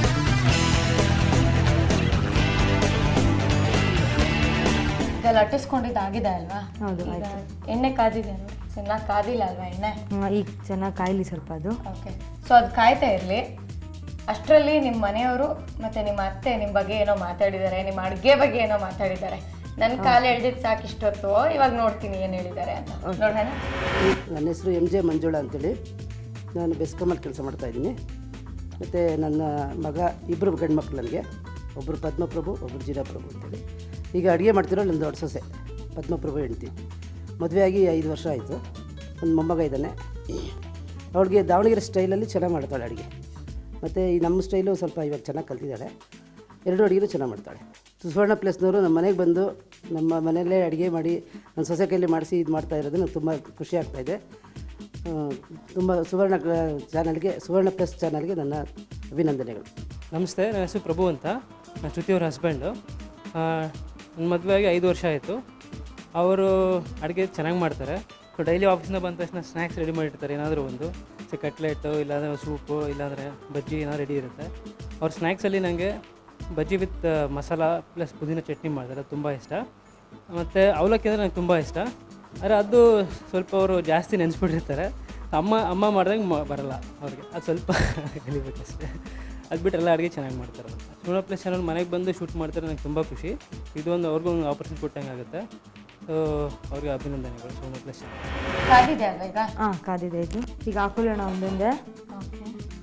[SPEAKER 1] ಈಗ ಲಟ್ಟಿಸ್ಕೊಂಡಿದ್ದಾಗಿದೆ ಅಲ್ವಾ?
[SPEAKER 2] ಹೌದು, ಆಯ್ತು.
[SPEAKER 1] ಎಣ್ಣೆ ಕಾದಿದೆ ಚೆನ್ನಾಗಿ ಕಾದಿಲ್ಲ ಅಲ್ವಾ ಎಣ್ಣೆ?
[SPEAKER 2] ಈಗ ಚೆನ್ನಾಗಿ ಕಾಯ್ಲಿ ಸ್ವಲ್ಪ ಅದು.
[SPEAKER 1] ಓಕೆ. ಸೊ ಅದು ಕಾಯ್ತಾ ಇರಲಿ. ಅಷ್ಟರಲ್ಲಿ ನಿಮ್ಮ ಮನೆಯವರು ಮತ್ತು ನಿಮ್ಮ ಅತ್ತೆ ನಿಮ್ಮ ಬಗ್ಗೆ ಏನೋ ಮಾತಾಡಿದ್ದಾರೆ, ನಿಮ್ಮ ಅಡುಗೆ ಬಗ್ಗೆ ಏನೋ ಮಾತಾಡಿದ್ದಾರೆ. ನನ್ನ ಕಾಲು ಎಳ್ದಿದ್ದು ಸಾಕು ಇಷ್ಟೊತ್ತು. ಇವಾಗ ನೋಡ್ತೀನಿ ಏನು ಹೇಳಿದ್ದಾರೆ ಅಂತ, ನೋಡೋಣ.
[SPEAKER 3] ನನ್ನ ಹೆಸರು ಎಮ್ ಜೆ ಮಂಜುಳಾ ಅಂತೇಳಿ. ನಾನು ಬೆಸ್ಕಾಮಲ್ಲಿ ಕೆಲಸ ಮಾಡ್ತಾಯಿದ್ದೀನಿ. ಮತ್ತು ನನ್ನ ಮಗ ಇಬ್ಬರು ಗಂಡು ನನಗೆ, ಒಬ್ಬರು ಪದ್ಮಪ್ರಭು, ಒಬ್ಬರು ಜೀರಾಪ್ರಭು ಅಂತೇಳಿ. ಈಗ ಅಡುಗೆ ಮಾಡ್ತಿರೋ ನನ್ನ ದೊಡ್ಡ ಸೊಸೆ ಪದ್ಮಪ್ರಭು ಹೆಂಡ್ತಿ. ಮದುವೆಯಾಗಿ ಐದು ವರ್ಷ ಆಯಿತು. ಒಂದು ಮೊಮ್ಮಗ ಇದ್ದಾನೆ. ಅವಳಿಗೆ ದಾವಣಗೆರೆ ಸ್ಟೈಲಲ್ಲಿ ಚೆನ್ನಾಗಿ ಮಾಡ್ತಾಳೆ ಅಡುಗೆ. ಮತ್ತು ಈ ನಮ್ಮ ಸ್ಟೈಲು ಸ್ವಲ್ಪ ಇವಾಗ ಚೆನ್ನಾಗಿ ಕಲ್ತಿದ್ದಾಳೆ. ಎರಡು ಅಡುಗೆನೂ ಚೆನ್ನಾಗಿ ಮಾಡ್ತಾಳೆ. ಸುವರ್ಣ ಪ್ಲೇಸ್ನವರು ನಮ್ಮ ಮನೆಗೆ ಬಂದು ನಮ್ಮ ಮನೆಯಲ್ಲೇ ಅಡುಗೆ ಮಾಡಿ ನನ್ನ ಸೊಸೆ ಕೈಯಲ್ಲಿ ಮಾಡಿಸಿ ಇದು ಮಾಡ್ತಾ ಇರೋದು ನನಗೆ ತುಂಬ ಖುಷಿ ಆಗ್ತಾಯಿದೆ. ತುಂಬ ಸುವರ್ಣ ಚಾನಲ್ಗೆ, ಸುವರ್ಣ ಪ್ಲಸ್ ಚಾನಲ್ಗೆ ನನ್ನ ಅಭಿನಂದನೆಗಳು.
[SPEAKER 4] ನಮಸ್ತೆ, ನನ್ನ ಹೆಸರು ಪ್ರಭು ಅಂತ. ನಾನು ಶ್ರುತಿಯವ್ರ ಹಸ್ಬೆಂಡು. ನನ್ನ ಮದುವೆಯಾಗಿ ಐದು ವರ್ಷ ಆಯಿತು. ಅವರು ಅಡುಗೆ ಚೆನ್ನಾಗಿ ಮಾಡ್ತಾರೆ. ಸೊ ಡೈಲಿ ಆಫೀಸಿಂದ ಬಂದ ತಕ್ಷಣ ಸ್ನ್ಯಾಕ್ಸ್ ರೆಡಿ ಮಾಡಿರ್ತಾರೆ. ಏನಾದರೂ ಒಂದು ಸೊ ಕಟ್ಲೆಟು, ಇಲ್ಲಾಂದರೆ ಸೂಪು, ಇಲ್ಲಾಂದರೆ ಬಜ್ಜಿ ಏನಾದ್ರು ರೆಡಿ ಇರುತ್ತೆ. ಅವ್ರ ಸ್ನ್ಯಾಕ್ಸಲ್ಲಿ ನನಗೆ ಬಜ್ಜಿ ವಿತ್ ಮಸಾಲ ಪ್ಲಸ್ ಪುದೀನ ಚಟ್ನಿ ಮಾಡ್ತಾರೆ, ತುಂಬ ಇಷ್ಟ. ಮತ್ತು ಅವಲಕ್ಕಿ ಅಂದರೆ ನನಗೆ ತುಂಬ ಇಷ್ಟ. ಆದರೆ ಅದು ಸ್ವಲ್ಪ ಅವರು ಜಾಸ್ತಿ ನೆನೆಸ್ಬಿಟ್ಟಿರ್ತಾರೆ. ಅಮ್ಮ ಅಮ್ಮ ಮಾಡ್ದಂಗೆ ಮ ಬರೋಲ್ಲ ಅವ್ರಿಗೆ, ಅದು ಸ್ವಲ್ಪ ಕಲಿಬೇಕಷ್ಟೇ. ಅದು ಬಿಟ್ಟು ಎಲ್ಲ ಅಡುಗೆ ಚೆನ್ನಾಗಿ ಮಾಡ್ತಾರೆ. ಸುವರ್ಣ ಪ್ಲಸ್ ಚಾನಲ್ ಮನೆಗೆ ಬಂದು ಶೂಟ್ ಮಾಡ್ತಾರೆ, ನನಗೆ ತುಂಬ ಖುಷಿ. ಇದು ಒಂದು ಅವ್ರಿಗೂ ಒಂದು ಆಪರ್ಚುನಿಟಿ ಕೊಟ್ಟಂಗೆ ಆಗುತ್ತೆ. ಸೊ ಅವ್ರಿಗೆ ಅಭಿನಂದನೆಗಳು. ಸುವರ್ಣ ಪ್ಲಸ್ ಚಾನಲ್
[SPEAKER 1] ಕಾದಿದೆ ಅಲ್ವಾ ಈಗ?
[SPEAKER 2] ಹಾಂ, ಕಾದಿದೆ. ಇದು ಈಗ ಹಾಕೊಳ್ಳೋಣ ಒಂದೊಂದೇ.
[SPEAKER 1] ಓಕೆ.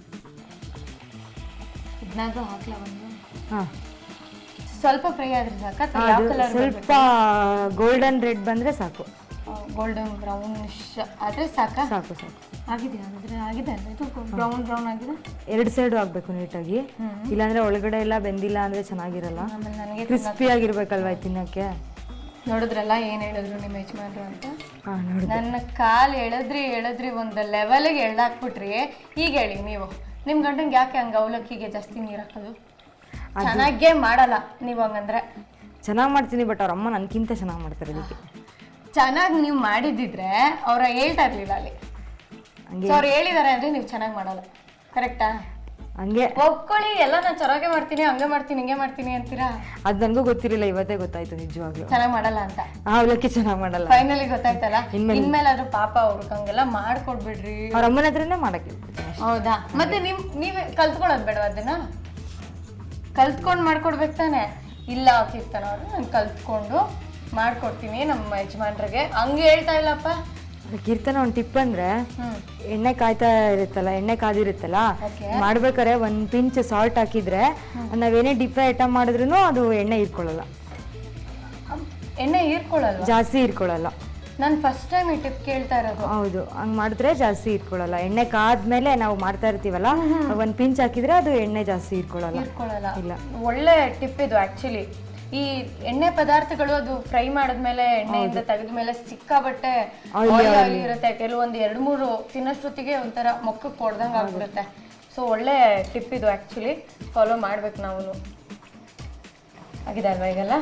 [SPEAKER 1] ಇದನ್ನಾದ್ರೂ ಹಾಕ್ಲಾ ಒಂದು?
[SPEAKER 2] ಹಾಂ,
[SPEAKER 1] ಸ್ವಲ್ಪ ಫ್ರೈ ಆದ್ರೆ ಸಾಕಾ? ಯಾವ ಕಲರ್?
[SPEAKER 2] ಸ್ವಲ್ಪ ಗೋಲ್ಡನ್ ರೆಡ್ ಬಂದರೆ ಸಾಕು.
[SPEAKER 1] ಗೋಲ್ಡನ್ ಬ್ರೌನಿಶ್ ಆದರೆ ಸಾಕಾ?
[SPEAKER 2] ಸಾಕು ಸಾಕು.
[SPEAKER 1] ಆಗಿದೆ ಹಾಗಾದ್ರೆ, ಆಗಿದೆ ಅಲ್ಲ ಇದು? ಬ್ರೌನ್ ಬ್ರೌನ್ ಆಗಿದೆ.
[SPEAKER 2] ಎರಡು ಸೈಡು ಆಗಬೇಕು ನೀಟಾಗಿ, ಇಲ್ಲಾಂದರೆ ಒಳಗಡೆ ಎಲ್ಲ ಬೆಂದಿಲ್ಲ ಅಂದರೆ ಚೆನ್ನಾಗಿರಲ್ಲ.
[SPEAKER 1] ಆಮೇಲೆ ನನಗೆ
[SPEAKER 2] ಕ್ರಿಸ್ಪಿ ಆಗಿರ್ಬೇಕಲ್ವ ತಿನ್ನೋಕ್ಕೆ.
[SPEAKER 1] ನೋಡಿದ್ರಲ್ಲ ಏನು ಹೇಳಿದ್ರು ನಿಮ್ಮ ಯಜಮಾನ್ರು ಅಂತ?
[SPEAKER 2] ಹಾಂ, ನೋಡಿ.
[SPEAKER 1] ನನ್ನ ಕಾಲು ಎಳೆದ್ರಿ ಎಳೆದ್ರಿ ಒಂದು ಲೆವೆಲ್ಗೆ ಎಳ್ದಾಕ್ಬಿಟ್ರಿ. ಈಗ ಹೇಳಿ ನೀವು, ನಿಮ್ಮ ಗಂಡಂಗೆ ಯಾಕೆ ಹಂಗೆ ಅವಲಕ್ಕಿಗೆ ಜಾಸ್ತಿ ನೀರು ಹಾಕೋದು? ಚೆನ್ನಾಗೇ ಮಾಡಲ್ಲ ನೀವು ಹಂಗಂದ್ರೆ.
[SPEAKER 2] ಚೆನ್ನಾಗಿ ಮಾಡ್ತೀನಿ, ಬಟ್ ಅವ್ರ ಅಮ್ಮ ನನಗಿಂತ ಚೆನ್ನಾಗಿ ಮಾಡ್ತಾರೆ. ಅದಕ್ಕೆ
[SPEAKER 1] ಚೆನ್ನಾಗಿ ನೀವು ಮಾಡಿದ್ದಿದ್ರೆ ಅವ್ರ ಹೇಳ್ತಾ ಇರ್ಲಿಲ್ಲ ಅಲ್ಲಿ. ಅವ್ರು ಹೇಳಿದಾರೆ ಅಂದ್ರೆ ನೀವು ಚೆನ್ನಾಗಿ ಮಾಡಲ್ಲ, ಕರೆಕ್ಟಾ?
[SPEAKER 2] ಹಂಗೆ
[SPEAKER 1] ಒಪ್ಕೊಳ್ಳಿ, ಎಲ್ಲ ನಾನು ಚೆನ್ನಾಗೇ ಮಾಡ್ತೀನಿ, ಹಂಗೆ ಮಾಡ್ತೀನಿ, ಹಿಂಗೆ ಮಾಡ್ತೀನಿ ಅಂತೀರಾ.
[SPEAKER 2] ಅದು ನನಗೂ ಗೊತ್ತಿರಲಿಲ್ಲ, ಇವತ್ತೇ ಗೊತ್ತಾಯ್ತು ನಿಜವಾಗ್ಲೂ
[SPEAKER 1] ಚೆನ್ನಾಗಿ ಮಾಡಲ್ಲ ಅಂತ.
[SPEAKER 2] ಅವಲಕ್ಕಿ ಚೆನ್ನಾಗಿ ಮಾಡಲ್ಲ.
[SPEAKER 1] ಫೈನಲಿ ಗೊತ್ತಾಯ್ತಲ್ಲ. ಇನ್ಮೇಲಾದ್ರೂ ಪಾಪ ಅವ್ರಿಗೆ ಹಂಗೆಲ್ಲ ಮಾಡ್ಕೊಡ್ಬಿಡ್ರಿ.
[SPEAKER 2] ಅವ್ರ ಅಮ್ಮನ ಹತ್ರನೇ ಮಾಡಕ್ಕೆ.
[SPEAKER 1] ಹೌದಾ? ಮತ್ತೆ ನಿಮ್ ನೀವೇ ಕಲ್ತ್ಕೊಳ್ಳೋದು ಬೇಡ ಅದನ್ನ? ಕಲ್ತ್ಕೊಂಡು ಮಾಡ್ಕೊಡ್ಬೇಕು ತಾನೆ. ಇಲ್ಲ ಕೀರ್ತನ ಅವರು ನಾನು ಕಲ್ತ್ಕೊಂಡು ಮಾಡ್ಕೊಡ್ತೀನಿ ನಮ್ಮ ಯಜಮಾನ್ರಿಗೆ ಹಂಗೆ ಹೇಳ್ತಾ ಇಲ್ಲಪ್ಪ.
[SPEAKER 2] ಕೀರ್ತನ ಒಂದು ಟಿಪ್ ಅಂದ್ರೆ ಎಣ್ಣೆ ಕಾಯ್ತಾ ಇರುತ್ತಲ್ಲ ಎಣ್ಣೆ ಕಾದಿರುತ್ತಲ್ಲ ಮಾಡ್ಬೇಕಾದ್ರೆ ಒಂದ್ ಪಿಂಚ್ ಸಾಲ್ಟ್ ಹಾಕಿದ್ರೆ ನಾವೇನೇ ಡಿಪ್ ಫ್ರೈ ಐಟಮ್ ಮಾಡಿದ್ರು ಅದು ಎಣ್ಣೆ ಹೀರ್ಕೊಳ್ಳಲ್ಲ.
[SPEAKER 1] ಎಣ್ಣೆ ಹೀರ್ಕೊಳ್ಳಲ್ಲ? ಜಾಸ್ತಿ
[SPEAKER 2] ಹೀರ್ಕೊಳ್ಳಲ್ಲ.
[SPEAKER 1] ನಾನು ಫಸ್ಟ್ ಟೈಮ್ ಈ ಟಿಪ್ ಕೇಳ್ತಾ ಇರೋದು.
[SPEAKER 2] ಹೌದು, ಹಂಗ್ ಮಾಡಿದ್ರೆ ಜಾಸ್ತಿ ಹೀರ್ಕೊಳ್ಳಲ್ಲ. ಎಣ್ಣೆ ಕಾದ್ಮೇಲೆ ನಾವು ಮಾಡ್ತಾ ಇರ್ತೀವಲ್ಲ ಒಂದ್ ಪಿಂಚ್ ಹಾಕಿದ್ರೆ ಅದು ಎಣ್ಣೆ ಜಾಸ್ತಿ ಹೀರ್ಕೊಳ್ಳಲ್ಲ.
[SPEAKER 1] ಇಲ್ಲ, ಒಳ್ಳೆ ಟಿಪ್ ಇದು ಆಕ್ಚುಲಿ. ಈ ಎಣ್ಣೆ ಪದಾರ್ಥಗಳು ಅದು ಫ್ರೈ ಮಾಡಿದ್ಮೇಲೆ ಎಣ್ಣೆಯಿಂದ ತೆಗೆದ್ಮೇಲೆ ಸಿಕ್ಕಾಬಟ್ಟೆ ಆಯಿಲ್ ಇರುತ್ತೆ. ಕೆಲವೊಂದು ಎರಡು ಮೂರು ತಿನ್ನಷ್ಟೊತ್ತಿಗೆ ಒಂಥರ ಮೊಕ್ಕಕ್ಕೆ ಕೊಡ್ದಂಗೆ ಆಗ್ಬಿಡುತ್ತೆ. ಸೊ ಒಳ್ಳೆ ಟಿಪ್ ಇದು ಆ್ಯಕ್ಚುಲಿ, ಫಾಲೋ ಮಾಡ್ಬೇಕು ನಾವು. ಆಗಿದೆ ಅಲ್ವಾ ಈಗೆಲ್ಲ?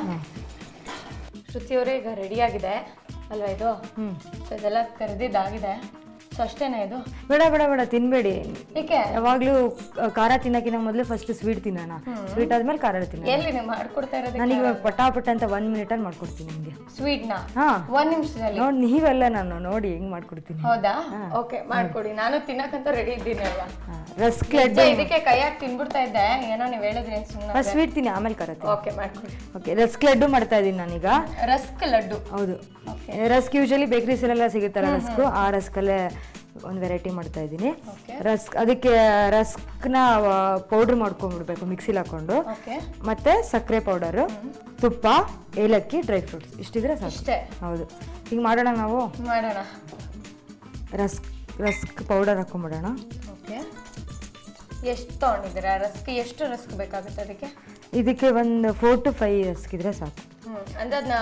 [SPEAKER 1] ಶ್ರುತಿಯವರೇ ಈಗ ರೆಡಿ ಆಗಿದೆ ಅಲ್ವಾ ಇದು? ಸೊ ಇದೆಲ್ಲ ಕರೆದಿದ್ದಾಗಿದೆ. ಸೊ ಅಷ್ಟೇನಾ ಇದು?
[SPEAKER 2] ಬೇಡ ಬೇಡ ಬೇಡ ತಿನ್ಬೇಡಿ.
[SPEAKER 1] ಏಕೆ?
[SPEAKER 2] ಯಾವಾಗ್ಲೂ ಖಾರ ತಿನ್ನಕ್ಕಿಂತ ಮೊದಲು ಫಸ್ಟ್ ಸ್ವೀಟ್ ತಿನ್ನೋಣ. ಸ್ವೀಟ್ ಆದ್ಮೇಲೆ ಖಾರ ತಿನ್ನ.
[SPEAKER 1] ಎಲ್ಲಿ ನೀವು ಮಾಡ್ಕೊಡ್ತಾ ಇರೋದು?
[SPEAKER 2] ನನಗೆ ಪಟಾಪಟ ಅಂತ ಒಂದ್ ಮಿನಿಟ್ ಅಲ್ಲಿ ಮಾಡ್ಕೊಡ್ತೀನಿ ನಿಮ್ಗೆ
[SPEAKER 1] ಸ್ವೀಟ್ ನ.
[SPEAKER 2] ಹಾ,
[SPEAKER 1] ಒಂದ್ ನಿಮಿಷದಲ್ಲಿ
[SPEAKER 2] ನೋಡಿ ನೀವೆಲ್ಲ ನಾನು ನೋಡಿ ಹೆಂಗ್ ಮಾಡ್ಕೊಡ್ತೀನಿ.
[SPEAKER 1] ಹೌದಾ? ಓಕೆ, ಮಾಡ್ಕೊಡಿ. ನಾನು ತಿನ್ನಕಂತ ರೆಡಿ ಇದ್ದೀನಿ ಅಲ್ವಾ?
[SPEAKER 2] ರಸ್ಕ್ ಲಡ್ಡು
[SPEAKER 1] ಇದಕ್ಕೆ ಕೈಯಾಗಿ ತಿನ್ಬಿಡ್ತಾ ಇದ್ದೆ. ಏನೋ ನೀವು ಹೇಳಿದ್ರಿ ಸುಮ್ಮನೆ.
[SPEAKER 2] ಸ್ವೀಟ್ ತಿನ್ನಿ ಆಮೇಲೆ ಖಾರ ತಿನ್ನಿ.
[SPEAKER 1] ಓಕೆ, ಮಾಡ್ಕೊಡಿ.
[SPEAKER 2] ಓಕೆ, ರಸ್ಕ್ ಲಡ್ಡು ಮಾಡ್ತಾ ಇದೀನಿ ನಾನೀಗ.
[SPEAKER 1] ರಸ್ಕ್ ಲಡ್ಡು?
[SPEAKER 2] ಹೌದು. ರಸ್ಕ್ ಯೂಶಲಿ ಬೇಕರೀಸಲ್ಲೆಲ್ಲ ಸಿಗುತ್ತಲ್ಲ ರಸ್ಕು, ಆ ರಸ್ಕಲ್ಲೇ ಒಂದು ವೆರೈಟಿ ಮಾಡ್ತಾ ಇದ್ದೀನಿ. ರಸ್ಕ್ ಅದಕ್ಕೆ ರಸ್ಕ್ನ ಪೌಡ್ರ್ ಮಾಡ್ಕೊಂಡ್ಬಿಡ್ಬೇಕು ಮಿಕ್ಸಿಲಿ ಹಾಕೊಂಡು. ಮತ್ತೆ ಸಕ್ಕರೆ ಪೌಡರು, ತುಪ್ಪ, ಏಲಕ್ಕಿ, ಡ್ರೈ ಫ್ರೂಟ್ಸ್ ಇಷ್ಟಿದ್ರೆ ಸಾಕು. ಹೌದು, ಈಗ ಮಾಡೋಣ ನಾವು.
[SPEAKER 1] ಮಾಡೋಣ.
[SPEAKER 2] ರಸ್ಕ್ ರಸ್ಕ್ ಪೌಡರ್ ಹಾಕೊಂಡ್ಬಿಡೋಣ.
[SPEAKER 1] ಓಕೆ, ಎಷ್ಟು ತೊಗೊಂಡಿದ್ದೀರಾ ರಸ್ಕ್? ಎಷ್ಟು ರಸ್ಕ್ ಬೇಕಾಗುತ್ತೆ ಅದಕ್ಕೆ?
[SPEAKER 2] ಇದಕ್ಕೆ ಒಂದು ಫೋರ್ ಟು ಫೈವ್ ರಸ್ಕ್ ಇದ್ರೆ ಸಾಕು.
[SPEAKER 1] ಅಂದ್ರೆ ಅದನ್ನ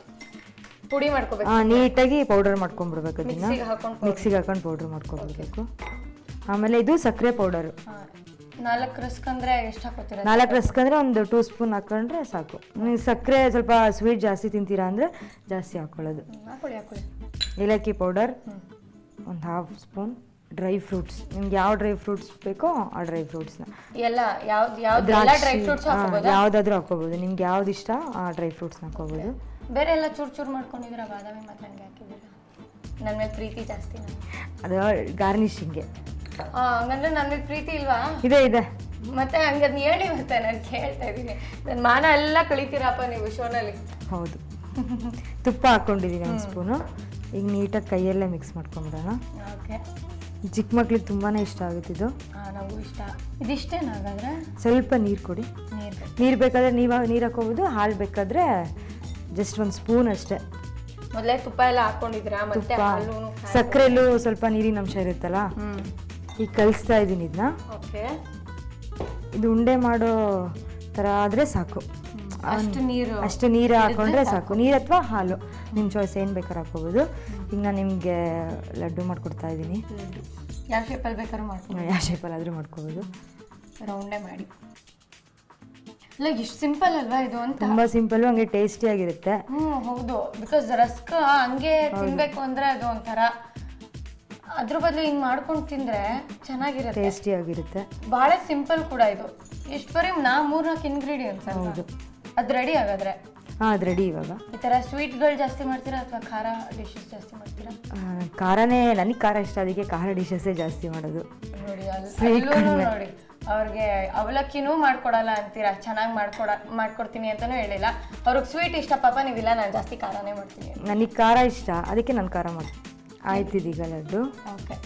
[SPEAKER 1] ಪುಡಿ ಮಾಡ್ಕೋಬೇಕು.
[SPEAKER 2] ಹಾಂ, ನೀಟಾಗಿ ಪೌಡರ್ ಮಾಡ್ಕೊಂಡ್ಬಿಡ್ಬೇಕು. ಅದನ್ನ ಮಿಕ್ಸಿಗೆ ಹಾಕೊಂಡು ಪೌಡರ್ ಮಾಡ್ಕೊಂಡ್ಬಿಡ್ಬೇಕು. ಆಮೇಲೆ ಇದು ಸಕ್ಕರೆ ಪೌಡರು.
[SPEAKER 1] ನಾಲ್ಕು ರಸ್ಕ್ ಅಂದ್ರೆ ಎಷ್ಟು ಹಾಕೋತೀರಾ?
[SPEAKER 2] ನಾಲ್ಕು ರಸ್ಕ್ ಅಂದ್ರೆ ಒಂದು ಟೂ ಸ್ಪೂನ್ ಹಾಕೊಂಡ್ರೆ ಸಾಕು. ನೀವು ಸಕ್ಕರೆ ಸ್ವಲ್ಪ ಸ್ವೀಟ್ ಜಾಸ್ತಿ ತಿಂತೀರಾ ಅಂದ್ರೆ ಜಾಸ್ತಿ ಹಾಕೊಳ್ಳೋದು.
[SPEAKER 1] ಹಾಕೊಳ್ಳಿ ಹಾಕೊಳ್ಳಿ.
[SPEAKER 2] ಏಲಕ್ಕಿ ಪೌಡರ್ ಒಂದು ಹಾಫ್ ಸ್ಪೂನ್. ಡ್ರೈ ಫ್ರೂಟ್ಸ್, ನಿಮ್ಗೆ ಯಾವ ಡ್ರೈ ಫ್ರೂಟ್ಸ್ ಬೇಕೋ ಆ ಡ್ರೈ ಫ್ರೂಟ್ಸ್ನ
[SPEAKER 1] ಎಲ್ಲ ಯಾವ್ದು ಯಾವ್ದು ಡ್ರೈ ಫ್ರೂಟ್ಸ್ ಹಾಕೋಬಹುದು.
[SPEAKER 2] ಯಾವುದಾದ್ರೂ ಹಾಕೋಬಹುದು, ನಿಮ್ಗೆ ಯಾವ್ದು ಇಷ್ಟ ಆ ಡ್ರೈ ಫ್ರೂಟ್ಸ್ನ ಹಾಕೋಬಹುದು.
[SPEAKER 1] ಬೇರೆ ಎಲ್ಲ ಚೂರು ಚೂರು ಮಾಡ್ಕೊಂಡಿದ್ದೀರಾ? ಬಾದಾಮಿ ಮಾತ್ರ ಹಂಗೆ ಹಾಕಿದ್ದೀರಾ? ನನ್ನ ಮೇಲೆ ಪ್ರೀತಿ ಜಾಸ್ತಿ.
[SPEAKER 2] ಅದು ಗಾರ್ನಿಶಿಂಗ್ಗೆ.
[SPEAKER 1] ಹಂಗಂದ್ರೆ ನನ್ನ ಮೇಲೆ ಪ್ರೀತಿ ಇಲ್ವಾ?
[SPEAKER 2] ಇದೆ ಇದೆ.
[SPEAKER 1] ಮತ್ತೆ ಹಂಗದ್ ಹೇಳಿ, ಮತ್ತೆ ನಾನು ಕೇಳ್ತಾ ಇದ್ದೀನಿ. ನನ್ನ ಮಾನ ಎಲ್ಲ ಕಳಿತೀರಪ್ಪ ನೀವು ಶೋನಲ್ಲಿ.
[SPEAKER 2] ಹೌದು. ತುಪ್ಪ ಹಾಕ್ಕೊಂಡಿದ್ದೀನಿ ಒಂದು ಸ್ಪೂನು. ಈಗ ನೀಟಾಗಿ ಕೈಯಲ್ಲೇ ಮಿಕ್ಸ್ ಮಾಡ್ಕೊಂಡ್ಬಿಡೋಣ.
[SPEAKER 1] ಓಕೆ.
[SPEAKER 2] ಚಿಕ್ಕ ಮಕ್ಳಿಗೆ ತುಂಬಾ ಇಷ್ಟ ಆಗುತ್ತಿದ್ದು.
[SPEAKER 1] ಹಾಂ, ನನಗೂ ಇಷ್ಟ. ಇದಿಷ್ಟೇನು ಹಾಗಾದ್ರೆ?
[SPEAKER 2] ಸ್ವಲ್ಪ ನೀರು ಕೊಡಿ.
[SPEAKER 1] ನೀರು
[SPEAKER 2] ನೀರು ಬೇಕಾದ್ರೆ ನೀವು ನೀರು ಹಾಕೋಬೋದು, ಹಾಲು ಬೇಕಾದರೆ ಜಸ್ಟ್ ಒಂದು ಸ್ಪೂನ್ ಅಷ್ಟೇ.
[SPEAKER 1] ಮೊದಲೇ ತುಪ್ಪ ಎಲ್ಲ ಹಾಕೊಂಡಿದ್ದೀರಾ? ಮತ್ತೆ ಹಾಲು
[SPEAKER 2] ಸಕ್ಕರೆಲ್ಲೂ ಸ್ವಲ್ಪ ನೀರಿನ ಅಂಶ ಇರುತ್ತಲ್ಲ. ಈಗ ಕಲಿಸ್ತಾ ಇದ್ದೀನಿ ಇದನ್ನ.
[SPEAKER 1] ಓಕೆ.
[SPEAKER 2] ಇದು ಉಂಡೆ ಮಾಡೋ ಥರ ಆದರೆ ಸಾಕು.
[SPEAKER 1] ಅಷ್ಟು ನೀರು
[SPEAKER 2] ಅಷ್ಟು ನೀರು ಹಾಕೊಂಡ್ರೆ ಸಾಕು. ನೀರು ಅಥವಾ ಹಾಲು ನಿಮ್ಮ ಚಾಯ್ಸ್ ಏನು ಬೇಕಾದ್ರೆ ಹಾಕೋಬೋದು. ಈಗ ನಾನು ನಿಮಗೆ ಲಡ್ಡು ಮಾಡಿಕೊಡ್ತಾ ಇದ್ದೀನಿ.
[SPEAKER 1] ಯಾವ ಶೇಪಲ್ಲಿ ಬೇಕಾದ್ರೂ ಮಾಡ್ಕೊಂಡು,
[SPEAKER 2] ಯಾವ ಶೇಪಲ್ಲಾದರೂ ಮಾಡ್ಕೋಬೋದು.
[SPEAKER 1] ರೌಂಡೇ ಮಾಡಿ. ಇಲ್ಲ, ಇಷ್ಟು ಸಿಂಪಲ್ ಅಲ್ವಾ ಇದು ಅಂತ?
[SPEAKER 2] ತುಂಬ ಸಿಂಪಲ್ಲು, ಹಂಗೆ ಟೇಸ್ಟಿಯಾಗಿರುತ್ತೆ.
[SPEAKER 1] ಹ್ಞೂ ಹೌದು. ಬಿಕಾಸ್ ರಸ್ಕ್ ಹಂಗೆ ತಿನ್ನಬೇಕು ಅಂದರೆ ಅದು ಒಂಥರ, ಅದ್ರ ಬದಲು ಹಿಂಗೆ ಮಾಡ್ಕೊಂಡು ತಿಂದರೆ ಚೆನ್ನಾಗಿರುತ್ತೆ,
[SPEAKER 2] ಟೇಸ್ಟಿಯಾಗಿರುತ್ತೆ.
[SPEAKER 1] ಭಾಳ ಸಿಂಪಲ್ ಕೂಡ ಇದು. ಎಷ್ಟು ಬರೀ ನಾ ಮೂರು ನಾಲ್ಕು ಇಂಗ್ರೀಡಿಯೆಂಟ್ಸ್. ಹೌದು. ಅದು ರೆಡಿ ಆಗಾದ್ರೆ?
[SPEAKER 2] ಹಾಂ, ಅದು ರೆಡಿ ಇವಾಗ.
[SPEAKER 1] ಈ ಥರ ಸ್ವೀಟ್ಗಳು ಜಾಸ್ತಿ ಮಾಡ್ತೀರಾ ಅಥವಾ ಖಾರ ಡಿಶಸ್ ಜಾಸ್ತಿ ಮಾಡ್ತೀರಾ?
[SPEAKER 2] ಖಾರನೇ, ನನಗೆ ಖಾರ ಇಷ್ಟ, ಅದಕ್ಕೆ ಖಾರ ಡಿಶಸ್ಸೇ ಜಾಸ್ತಿ ಮಾಡೋದು.
[SPEAKER 1] ನೋಡಿ, ಅಲ್ಲೂ ನೋಡಿ ಅವ್ರಿಗೆ ಅವಲಕ್ಕಿನೂ ಮಾಡ್ಕೊಡಲ್ಲ ಅಂತೀರಾ. ಚೆನ್ನಾಗಿ ಮಾಡ್ಕೊಡ ಮಾಡ್ಕೊಡ್ತೀನಿ ಅಂತಲೂ ಹೇಳಿಲ್ಲ. ಅವ್ರಿಗೆ ಸ್ವೀಟ್ ಇಷ್ಟ ಪಾಪ, ನೀವಿಲ್ಲ ನಾನು ಜಾಸ್ತಿ ಖಾರನೇ ಮಾಡ್ತೀನಿ.
[SPEAKER 2] ನನಗೆ ಖಾರ ಇಷ್ಟ, ಅದಕ್ಕೆ ನಾನು ಖಾರ ಮಾಡ್ತೀನಿ. ಆಯ್ತಿದೀಗ ಲಡ್ಡು.
[SPEAKER 1] ಓಕೆ.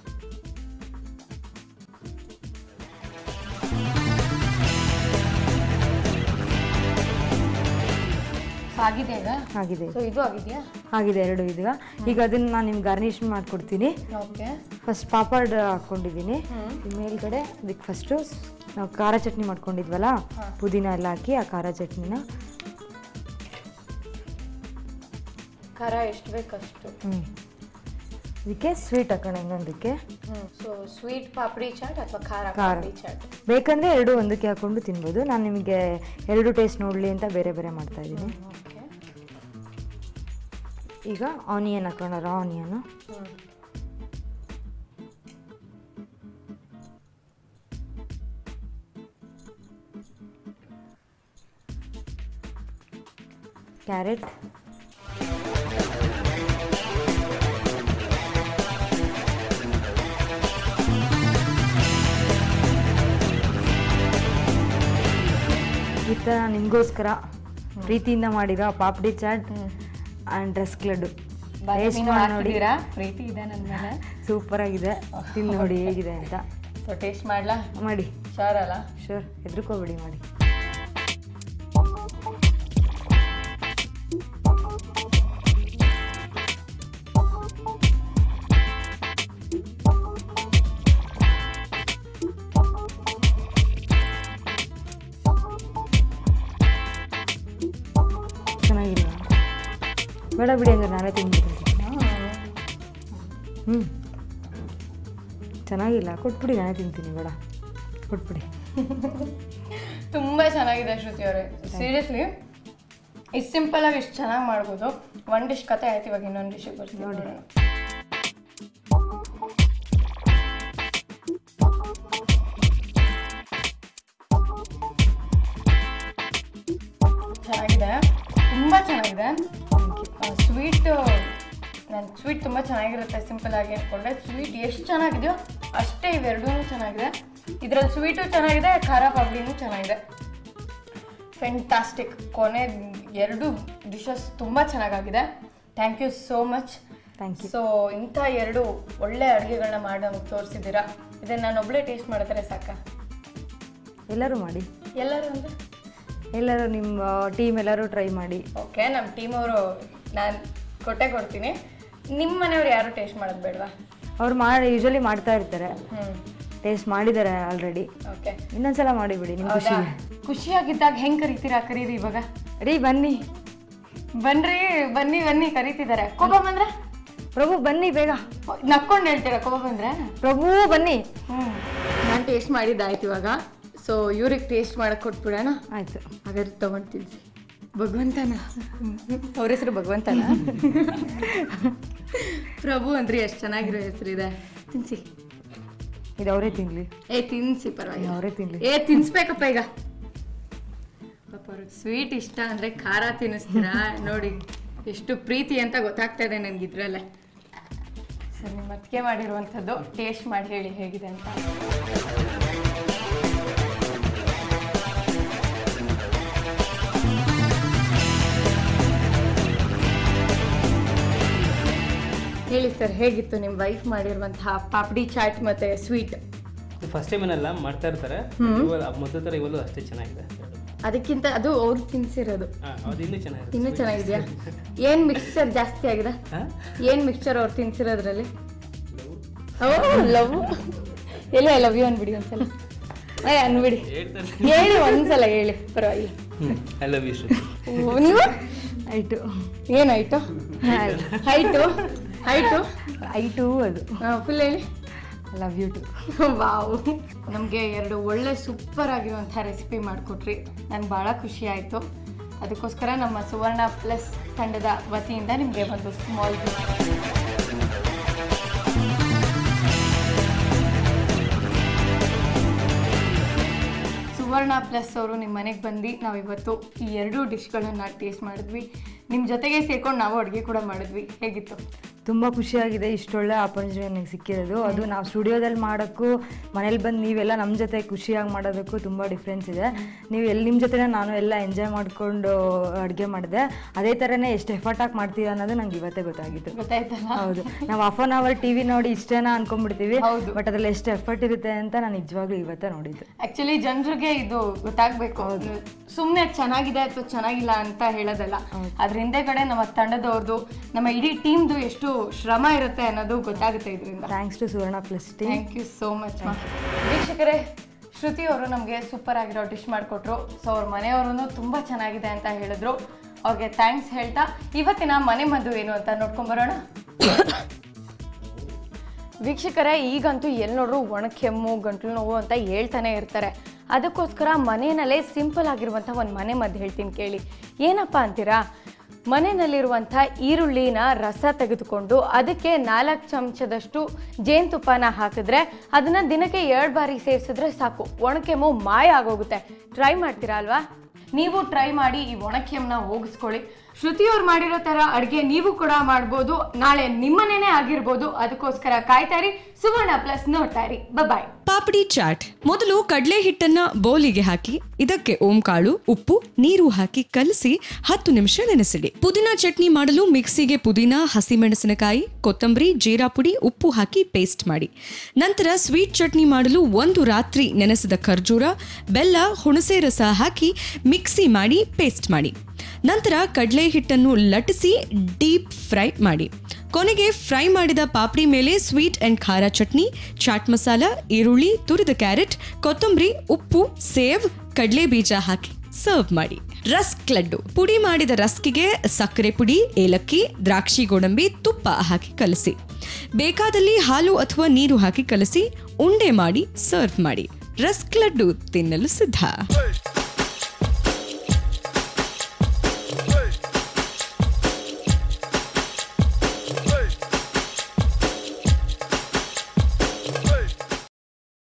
[SPEAKER 1] ಆಗಿದೆ ಈಗ?
[SPEAKER 2] ಆಗಿದೆ.
[SPEAKER 1] ಸೊ ಇದು ಆಗಿದೆಯಾ?
[SPEAKER 2] ಆಗಿದೆ, ಎರಡು ಇದೀಗ. ಈಗ ಅದನ್ನ ನಾನು ನಿಮ್ಗೆ ಗಾರ್ನಿಶ್ ಮಾಡ್ಕೊಡ್ತೀನಿ.
[SPEAKER 1] ಓಕೆ.
[SPEAKER 2] ಫಸ್ಟ್ ಪಾಪಡ್ ಹಾಕ್ಕೊಂಡಿದ್ದೀನಿ. ಮೇಲ್ಗಡೆ ಅದಕ್ಕೆ ಫಸ್ಟು ನಾವು ಖಾರ ಚಟ್ನಿ ಮಾಡ್ಕೊಂಡಿದ್ವಲ್ಲ, ಪುದೀನ ಎಲ್ಲ ಹಾಕಿ ಆ ಖಾರ ಚಟ್ನಿನ.
[SPEAKER 1] ಖಾರ ಎಷ್ಟು ಬೇಕಷ್ಟು.
[SPEAKER 2] ಹ್ಞೂ. ಇದಕ್ಕೆ ಸ್ವೀಟ್ ಹಾಕೋಣ ಇನ್ನೊಂದಕ್ಕೆ.
[SPEAKER 1] ಸೊ ಸ್ವೀಟ್ ಪಾಪಡಿ ಚಾಟ್ ಅಥವಾ ಖಾರ
[SPEAKER 2] ಖಾರ
[SPEAKER 1] ಪಾಪಡಿ ಚಾಟ್
[SPEAKER 2] ಬೇಕಂದರೆ ಎರಡು ಒಂದಕ್ಕೆ ಹಾಕ್ಕೊಂಡು ತಿನ್ಬೋದು. ನಾನು ನಿಮಗೆ ಎರಡು ಟೇಸ್ಟ್ ನೋಡಲಿ ಅಂತ ಬೇರೆ ಬೇರೆ ಮಾಡ್ತಾ ಇದ್ದೀನಿ. ಈಗ ಆನಿಯನ್ ಹಾಕೋಣ, ರಾ ಆನಿಯನು. ಕ್ಯಾರೆಟ್, ಈ ಥರ ನಿಮಗೋಸ್ಕರ ಪ್ರೀತಿಯಿಂದ ಮಾಡಿರೋ ಪಾಪಡಿ ಚಾಟ್ ಆ್ಯಂಡ್ ರಸ್ಕ್ ಲಡ್ಡು
[SPEAKER 1] ಹಾಕಿದ್ದೀರಾ ಪ್ರೀತಿ ಇದೆ ನನ್ನ ಮೇಲೆ.
[SPEAKER 2] ಸೂಪರ್ ಆಗಿದೆ, ತಿಂದು ನೋಡಿ ಹೇಗಿದೆ ಅಂತ.
[SPEAKER 1] ಸೊ ಟೇಸ್ಟ್ ಮಾಡ್ಲಾ?
[SPEAKER 2] ಮಾಡಿ.
[SPEAKER 1] ಶೋರ್ ಅಲ್ಲ?
[SPEAKER 2] ಶೋರ್, ಹೆದರ್ಕೋಬೇಡಿ, ಮಾಡಿ. ಚೆನ್ನಾಗಿಲ್ಲ? ಬೇಡ ಬಿಡಿ, ಹಂಗಾರೆ ನಾನೇ ತಿಂದ್ಬಿಡ್ತೀನಿ. ಹ್ಞೂ ಚೆನ್ನಾಗಿಲ್ಲ, ಕೊಟ್ಬಿಡಿ, ನಾನೇ ತಿಂತೀನಿ. ಬೇಡ, ಕೊಟ್ಬಿಡಿ.
[SPEAKER 1] ತುಂಬ ಚೆನ್ನಾಗಿದೆ ಶ್ರುತಿ ಅವರೇ, ಸೀರಿಯಸ್ಲಿ. ಇಷ್ಟು ಸಿಂಪಲ್ ಆಗಿ ಇಷ್ಟು ಚೆನ್ನಾಗಿ ಮಾಡ್ಬೋದು. ಒನ್ ಡಿಶ್ ಕತೆ ಆಯ್ತು, ಇವಾಗ ಇನ್ನೊಂದು ಡಿಶಿಗೆ ಬರ್ತೀವಿ ನೋಡಿ. ಚೆನ್ನಾಗಿದೆ, ತುಂಬ ಚೆನ್ನಾಗಿದೆ. ಸ್ವೀಟು ನಾನು ಸ್ವೀಟ್ ತುಂಬ ಚೆನ್ನಾಗಿರುತ್ತೆ ಸಿಂಪಲ್ ಆಗಿ ಅಂದ್ಕೊಂಡೆ. ಸ್ವೀಟ್ ಎಷ್ಟು ಚೆನ್ನಾಗಿದೆಯೋ ಅಷ್ಟೇ ಇವೆರಡೂ ಚೆನ್ನಾಗಿದೆ. ಇದರಲ್ಲಿ ಸ್ವೀಟು ಚೆನ್ನಾಗಿದೆ, ಖಾರ ಪಾಪಡಿನೂ ಚೆನ್ನಾಗಿದೆ. ಫ್ಯಾಂಟಾಸ್ಟಿಕ್. ಕೊನೆ ಎರಡು ಡಿಶಸ್ ತುಂಬ ಚೆನ್ನಾಗಾಗಿದೆ. Thank you so much.
[SPEAKER 2] Thank you.
[SPEAKER 1] So ಇಂಥ ಎರಡು ಒಳ್ಳೆ ಅಡುಗೆಗಳನ್ನ ಮಾಡಿ ನಮಗೆ ತೋರಿಸಿದ್ದೀರಾ. ಇದನ್ನು ನಾನು ಒಬ್ಬಳೇ ಟೇಸ್ಟ್ ಮಾಡಿದ್ರೆ ಸಾಕ?
[SPEAKER 2] ಎಲ್ಲರೂ ಮಾಡಿ.
[SPEAKER 1] ಎಲ್ಲರೂ ಅಂದರೆ
[SPEAKER 2] ಎಲ್ಲರೂ ನಿಮ್ಮ ಟೀಮ್ ಎಲ್ಲರೂ ಟ್ರೈ ಮಾಡಿ.
[SPEAKER 1] ಓಕೆ, ನಮ್ಮ ಟೀಮವರು ನಾನು ಕೊಟ್ಟೆ ಕೊಡ್ತೀನಿ. ನಿಮ್ಮ ಮನೆಯವ್ರು ಯಾರು ಟೇಸ್ಟ್ ಮಾಡೋದು ಬೇಡವಾ?
[SPEAKER 2] ಅವ್ರು ಮಾಡಿ ಯೂಶಲಿ ಮಾಡ್ತಾ ಇರ್ತಾರೆ.
[SPEAKER 1] ಹ್ಞೂ,
[SPEAKER 2] ಟೇಸ್ಟ್ ಮಾಡಿದ್ದಾರೆ ಆಲ್ರೆಡಿ.
[SPEAKER 1] ಓಕೆ,
[SPEAKER 2] ಇನ್ನೊಂದ್ಸಲ ಮಾಡಿಬಿಡಿ. ನಿಮ್ಮ ಖುಷಿ
[SPEAKER 1] ಖುಷಿಯಾಗಿದ್ದಾಗ ಹೆಂಗೆ ಕರಿತೀರಾ? ಕರೀರಿ ಇವಾಗ.
[SPEAKER 2] ರೀ ಬನ್ನಿ,
[SPEAKER 1] ಬನ್ರಿ ಬನ್ನಿ ಬನ್ನಿ ಕರೀತಿದ್ದಾರೆ. ಕೋಪ ಬಂದ್ರೆ
[SPEAKER 2] ಪ್ರಭು ಬನ್ನಿ ಬೇಗ.
[SPEAKER 1] ನಕ್ಕೊಂಡು ಹೇಳ್ತೀರಾ ಕೋಪ ಬಂದ್ರೆ?
[SPEAKER 2] ಪ್ರಭು ಬನ್ನಿ.
[SPEAKER 1] ಹ್ಞೂ, ನಾನು ಟೇಸ್ಟ್ ಮಾಡಿದ್ದಾಯ್ತು ಇವಾಗ. ಸೊ ಇವ್ರಿಗೆ ಟೇಸ್ಟ್ ಮಾಡಕ್ಕೆ ಕೊಟ್ಬಿಡೋಣ.
[SPEAKER 2] ಆಯಿತು,
[SPEAKER 1] ಹಾಗಾದ್ರೆ ತೊಗೊಂಡು ತಿನ್ಸಿ. ಭಗವಂತನ ಅವ್ರ ಹೆಸರು ಭಗವಂತನ? ಪ್ರಭು ಅಂದ್ರೆ ಎಷ್ಟು ಚೆನ್ನಾಗಿರೋ ಹೆಸರಿದೆ. ತಿನ್ಸಿ.
[SPEAKER 2] ಇದು ಅವರೇ ತಿನ್ಲಿ.
[SPEAKER 1] ಏ ತಿನ್ಸಿ, ಪರವಾಗಿಲ್ಲ,
[SPEAKER 2] ಅವರೇ ತಿನ್ಲಿ.
[SPEAKER 1] ಏ ತಿನ್ಸ್ಬೇಕಪ್ಪ ಈಗ. ಪಾಪ ಅವ್ರಿಗೆ ಸ್ವೀಟ್ ಇಷ್ಟ ಅಂದರೆ ಖಾರ ತಿನ್ನಿಸ್ತೀರಾ ನೋಡಿ. ಎಷ್ಟು ಪ್ರೀತಿ ಅಂತ ಗೊತ್ತಾಗ್ತಾ ಇದೆ ನನಗೆ ಇದ್ರಲ್ಲೇ. ಸರ್, ನಿಮ್ಮ ಅತ್ತಿಗೆ ಮಾಡಿರುವಂಥದ್ದು ಟೇಸ್ಟ್ ಮಾಡಿ ಹೇಳಿ ಹೇಗಿದೆ ಅಂತ. ಹೇಳಿ ಸರ್, ಹೇಗಿತ್ತು ನಿಮ್ಮ ವೈಫ್ ಮಾಡಿರುವಂತಹ ಪಾಪಡಿ ಚಾಟ್ ಮತ್ತೆ ಸ್ವೀಟ್?
[SPEAKER 4] ಫಸ್ಟ್ ಟೈಮ್ ಏನಲ್ಲ ಮಾಡ್ತಾ ಇರ್ತಾರೆ, ಮೊದಲ ಥರ ಇವಳು ಅಷ್ಟೇ ಚೆನ್ನಾಗಿದೆ.
[SPEAKER 1] ಅದಕ್ಕಿಂತ ಅದು ಅವ್ರು ತಿನ್ಸಿರೋದು
[SPEAKER 4] ಅದು ಇನ್ನೂ ಚೆನ್ನಾಗಿದೆ.
[SPEAKER 1] ಇನ್ನೂ ಚೆನ್ನಾಗಿದೆಯಾ? ಏನು ಮಿಕ್ಸ್ಚರ್ ಜಾಸ್ತಿ ಆಗಿದೆ? ಏನು ಮಿಕ್ಸ್ಚರ್ ಅವ್ರು ತಿನ್ಸಿರೋದ್ರಲ್ಲಿ? ಲವ್ ಎಲ್ಲ ಐ ಲವ್ ಯು ಅನ್ಬಿಡಿ ಒಂದ್ಸಲ. ಏ ಅನ್ಬಿಡಿ, ಹೇಳಿ ಒಂದ್ಸಲ ಹೇಳಿ, ಪರವಾಗಿಲ್ಲ.
[SPEAKER 4] I love you.
[SPEAKER 1] ನೀವು
[SPEAKER 2] ಆಯಿತು.
[SPEAKER 1] ಏನಾಯ್ತು? ಹೈಟು ಹೈಟು
[SPEAKER 2] ಐಟು ಅದು
[SPEAKER 1] ಫುಲ್ ಹೇಳಿ.
[SPEAKER 2] Love you to.
[SPEAKER 1] ವಾವ್, ನಮಗೆ ಎರಡು ಒಳ್ಳೆ ಸೂಪರ್ ಆಗಿರುವಂಥ ರೆಸಿಪಿ ಮಾಡಿಕೊಟ್ರಿ. ನನಗೆ ಭಾಳ ಖುಷಿ ಆಯಿತು. ಅದಕ್ಕೋಸ್ಕರ ನಮ್ಮ ಸುವರ್ಣ ಪ್ಲಸ್ ತಂಡದ ವತಿಯಿಂದ ನಿಮಗೆ ಒಂದು ಸ್ಮಾಲ್ ಗಿಫ್ಟ್. ಸುವರ್ಣ ಪ್ಲಸ್ ಅವರು ನಿಮ್ಮ ಮನೆಗೆ ಬಂದು ನಾವಿವತ್ತು ಈ ಎರಡೂ ಡಿಶ್ಗಳನ್ನು ಟೇಸ್ಟ್ ಮಾಡಿದ್ವಿ. ನಿಮ್ಮ ಜೊತೆಗೆ ಸೇರ್ಕೊಂಡು ನಾವು ಅಡುಗೆ ಕೂಡ ಮಾಡಿದ್ವಿ. ಹೇಗಿತ್ತು?
[SPEAKER 2] ತುಂಬ ಖುಷಿಯಾಗಿದೆ. ಇಷ್ಟೊಳ್ಳೆ ಆಪರ್ಚುನಿಟಿ ನನಗೆ ಸಿಕ್ಕಿರೋದು. ಅದು ನಾವು ಸ್ಟುಡಿಯೋದಲ್ಲಿ ಮಾಡೋಕ್ಕೂ ಮನೇಲಿ ಬಂದು ನೀವೆಲ್ಲ ನಮ್ಮ ಜೊತೆ ಖುಷಿಯಾಗಿ ಮಾಡೋದಕ್ಕೂ ತುಂಬ ಡಿಫ್ರೆನ್ಸ್ ಇದೆ. ನೀವು ಎಲ್ಲಿ ನಿಮ್ಮ ಜೊತೆ ನಾನು ಎಲ್ಲ ಎಂಜಾಯ್ ಮಾಡಿಕೊಂಡು ಅಡುಗೆ ಮಾಡಿದೆ. ಅದೇ ಥರನೇ ಎಷ್ಟು ಎಫರ್ಟ್ ಆಗಿ ಮಾಡ್ತೀವಿ ಅನ್ನೋದು ನಂಗೆ ಇವತ್ತೇ ಗೊತ್ತಾಗಿತ್ತು.
[SPEAKER 1] ಗೊತ್ತಾಯ್ತಲ್ಲ?
[SPEAKER 2] ಹೌದು, ನಾವು half an hour T V ನೋಡಿ ಇಷ್ಟೇನ ಅನ್ಕೊಂಡ್ಬಿಡ್ತೀವಿ, ಬಟ್ ಅದ್ರಲ್ಲಿ ಎಷ್ಟು ಎಫರ್ಟ್ ಇರುತ್ತೆ ಅಂತ ನಾನು ನಿಜವಾಗ್ಲೂ ಇವತ್ತೇ ನೋಡಿದ್ದು.
[SPEAKER 1] ಆ್ಯಕ್ಚುಲಿ ಜನರಿಗೆ ಇದು ಗೊತ್ತಾಗಬೇಕು. ಸುಮ್ಮನೆ ಚೆನ್ನಾಗಿದೆ ಅಥವಾ ಚೆನ್ನಾಗಿಲ್ಲ ಅಂತ ಹೇಳೋದಲ್ಲ, ಅದ್ರ ಹಿಂದೆಗಡೆ ನಮ್ಮ ತಂಡದವ್ರದ್ದು, ನಮ್ಮ ಇಡೀ ಟೀಮ್ದು ಎಷ್ಟು ಶ್ರಮ ಇರುತ್ತೆ ಅನ್ನೋದು ಗೊತ್ತಾಗುತ್ತೆ ಇದರಿಂದ.
[SPEAKER 2] Thanks to Suvarna plus team.
[SPEAKER 1] Thank you so much. ವೀಕ್ಷಕರೇ, ಶ್ರುತಿ ಅವರು ನಮಗೆ ಸೂಪರ್ ಆಗಿರೋ ಡಿಶ್ ಮಾಡಿಕೊಟ್ರು. ಸೊ ಅವ್ರ ಮನೆಯವರು ತುಂಬ ಚೆನ್ನಾಗಿದೆ ಅಂತ ಹೇಳಿದ್ರು. ಅವ್ರಿಗೆ ಥ್ಯಾಂಕ್ಸ್ ಹೇಳ್ತಾ ಇವತ್ತಿನ ಮನೆ ಮದ್ದು ಏನು ಅಂತ ನೋಡ್ಕೊಂಬರೋಣ. ವೀಕ್ಷಕರೇ, ಈಗಂತೂ ಎಲ್ಲಿ ನೋಡ್ರು ಒಣ ಕೆಮ್ಮು, ಗಂಟ್ಲು ನೋವು ಅಂತ ಹೇಳ್ತಾನೆ ಇರ್ತಾರೆ. ಅದಕ್ಕೋಸ್ಕರ ಮನೆಯಲ್ಲೇ ಸಿಂಪಲ್ ಆಗಿರುವಂಥ ಒಂದು ಮನೆ ಮದ್ದು ಹೇಳ್ತೀನಿ ಕೇಳಿ. ಏನಪ್ಪ ಅಂತೀರಾ? ಮನೆಯಲ್ಲಿರುವಂಥ ಈರುಳ್ಳಿನ ರಸ ತೆಗೆದುಕೊಂಡು ಅದಕ್ಕೆ ನಾಲ್ಕು ಚಮಚದಷ್ಟು ಜೇನುತುಪ್ಪನ ಹಾಕಿದ್ರೆ ಅದನ್ನು ದಿನಕ್ಕೆ ಎರಡು ಬಾರಿ ಸೇವಿಸಿದ್ರೆ ಸಾಕು, ಒಣಕೆಮ್ಮು ಮಾಯ ಆಗೋಗುತ್ತೆ. ಟ್ರೈ ಮಾಡ್ತೀರಾ ಅಲ್ವಾ? ನೀವು ಟ್ರೈ ಮಾಡಿ ಈ ಒಣಕೆಮ್ಮನ್ನ ಹೋಗಿಸ್ಕೊಳ್ಳಿ. ಶ್ರುತಿಯವ್ರು ಮಾಡಿರೋ ಥರ ಅಡುಗೆ ನೀವು ಕೂಡ ಮಾಡ್ಬೋದು. ನಾಳೆ ನಿಮ್ಮನೇನೆ ಆಗಿರ್ಬೋದು. ಅದಕ್ಕೋಸ್ಕರ ಕಾಯ್ತಾರಿ, ಸುವರ್ಣ ಪ್ಲಸ್ ನೋಡ್ತಾರಿ. ಬಾಯ್.
[SPEAKER 5] ಪಾಪಡಿ ಚಾಟ್. ಮೊದಲು ಕಡಲೆ ಹಿಟ್ಟನ್ನ ಬೌಲಿಗೆ ಹಾಕಿ ಇದಕ್ಕೆ ಓಂಕಾಳು, ಉಪ್ಪು, ನೀರು ಹಾಕಿ ಕಲಸಿ ಹತ್ತು ನಿಮಿಷ ನೆನೆಸಿಡಿ. ಪುದೀನ ಚಟ್ನಿ ಮಾಡಲು ಮಿಕ್ಸಿಗೆ ಪುದೀನ, ಹಸಿಮೆಣಸಿನಕಾಯಿ, ಕೊತ್ತಂಬರಿ, ಜೀರಾ ಪುಡಿ, ಉಪ್ಪು ಹಾಕಿ ಪೇಸ್ಟ್ ಮಾಡಿ. ನಂತರ ಸ್ವೀಟ್ ಚಟ್ನಿ ಮಾಡಲು ಒಂದು ರಾತ್ರಿ ನೆನೆಸಿದ ಖರ್ಜೂರ, ಬೆಲ್ಲ, ಹುಣಸೆ ರಸ ಹಾಕಿ ಮಿಕ್ಸಿ ಮಾಡಿ ಪೇಸ್ಟ್ ಮಾಡಿ. ನಂತರ ಕಡಲೆ ಹಿಟ್ಟನ್ನು ಲಟ್ಟಿಸಿ ಡೀಪ್ ಫ್ರೈ ಮಾಡಿ. ಕೊನೆಗೆ ಫ್ರೈ ಮಾಡಿದ ಪಾಪಡಿ ಮೇಲೆ ಸ್ವೀಟ್ ಅಂಡ್ ಖಾರ ಚಟ್ನಿ, ಚಾಟ್ ಮಸಾಲ, ಈರುಳ್ಳಿ, ತುರಿದ ಕ್ಯಾರೆಟ್, ಕೊತ್ತಂಬರಿ, ಉಪ್ಪು, ಸೇವ್, ಕಡಲೆ ಬೀಜ ಹಾಕಿ ಸರ್ವ್ ಮಾಡಿ. ರಸ್ಕ್ ಲಡ್ಡು. ಪುಡಿ ಮಾಡಿದ ರಸ್ಕಿಗೆ ಸಕ್ಕರೆ ಪುಡಿ, ಏಲಕ್ಕಿ, ದ್ರಾಕ್ಷಿ ಗೋಡಂಬಿ, ತುಪ್ಪ ಹಾಕಿ ಕಲಸಿ. ಬೇಕಾದಲ್ಲಿ ಹಾಲು ಅಥವಾ ನೀರು ಹಾಕಿ ಕಲಸಿ ಉಂಡೆ ಮಾಡಿ ಸರ್ವ್ ಮಾಡಿ. ರಸ್ಕ್ ಲಡ್ಡು ತಿನ್ನಲು ಸಿದ್ಧ.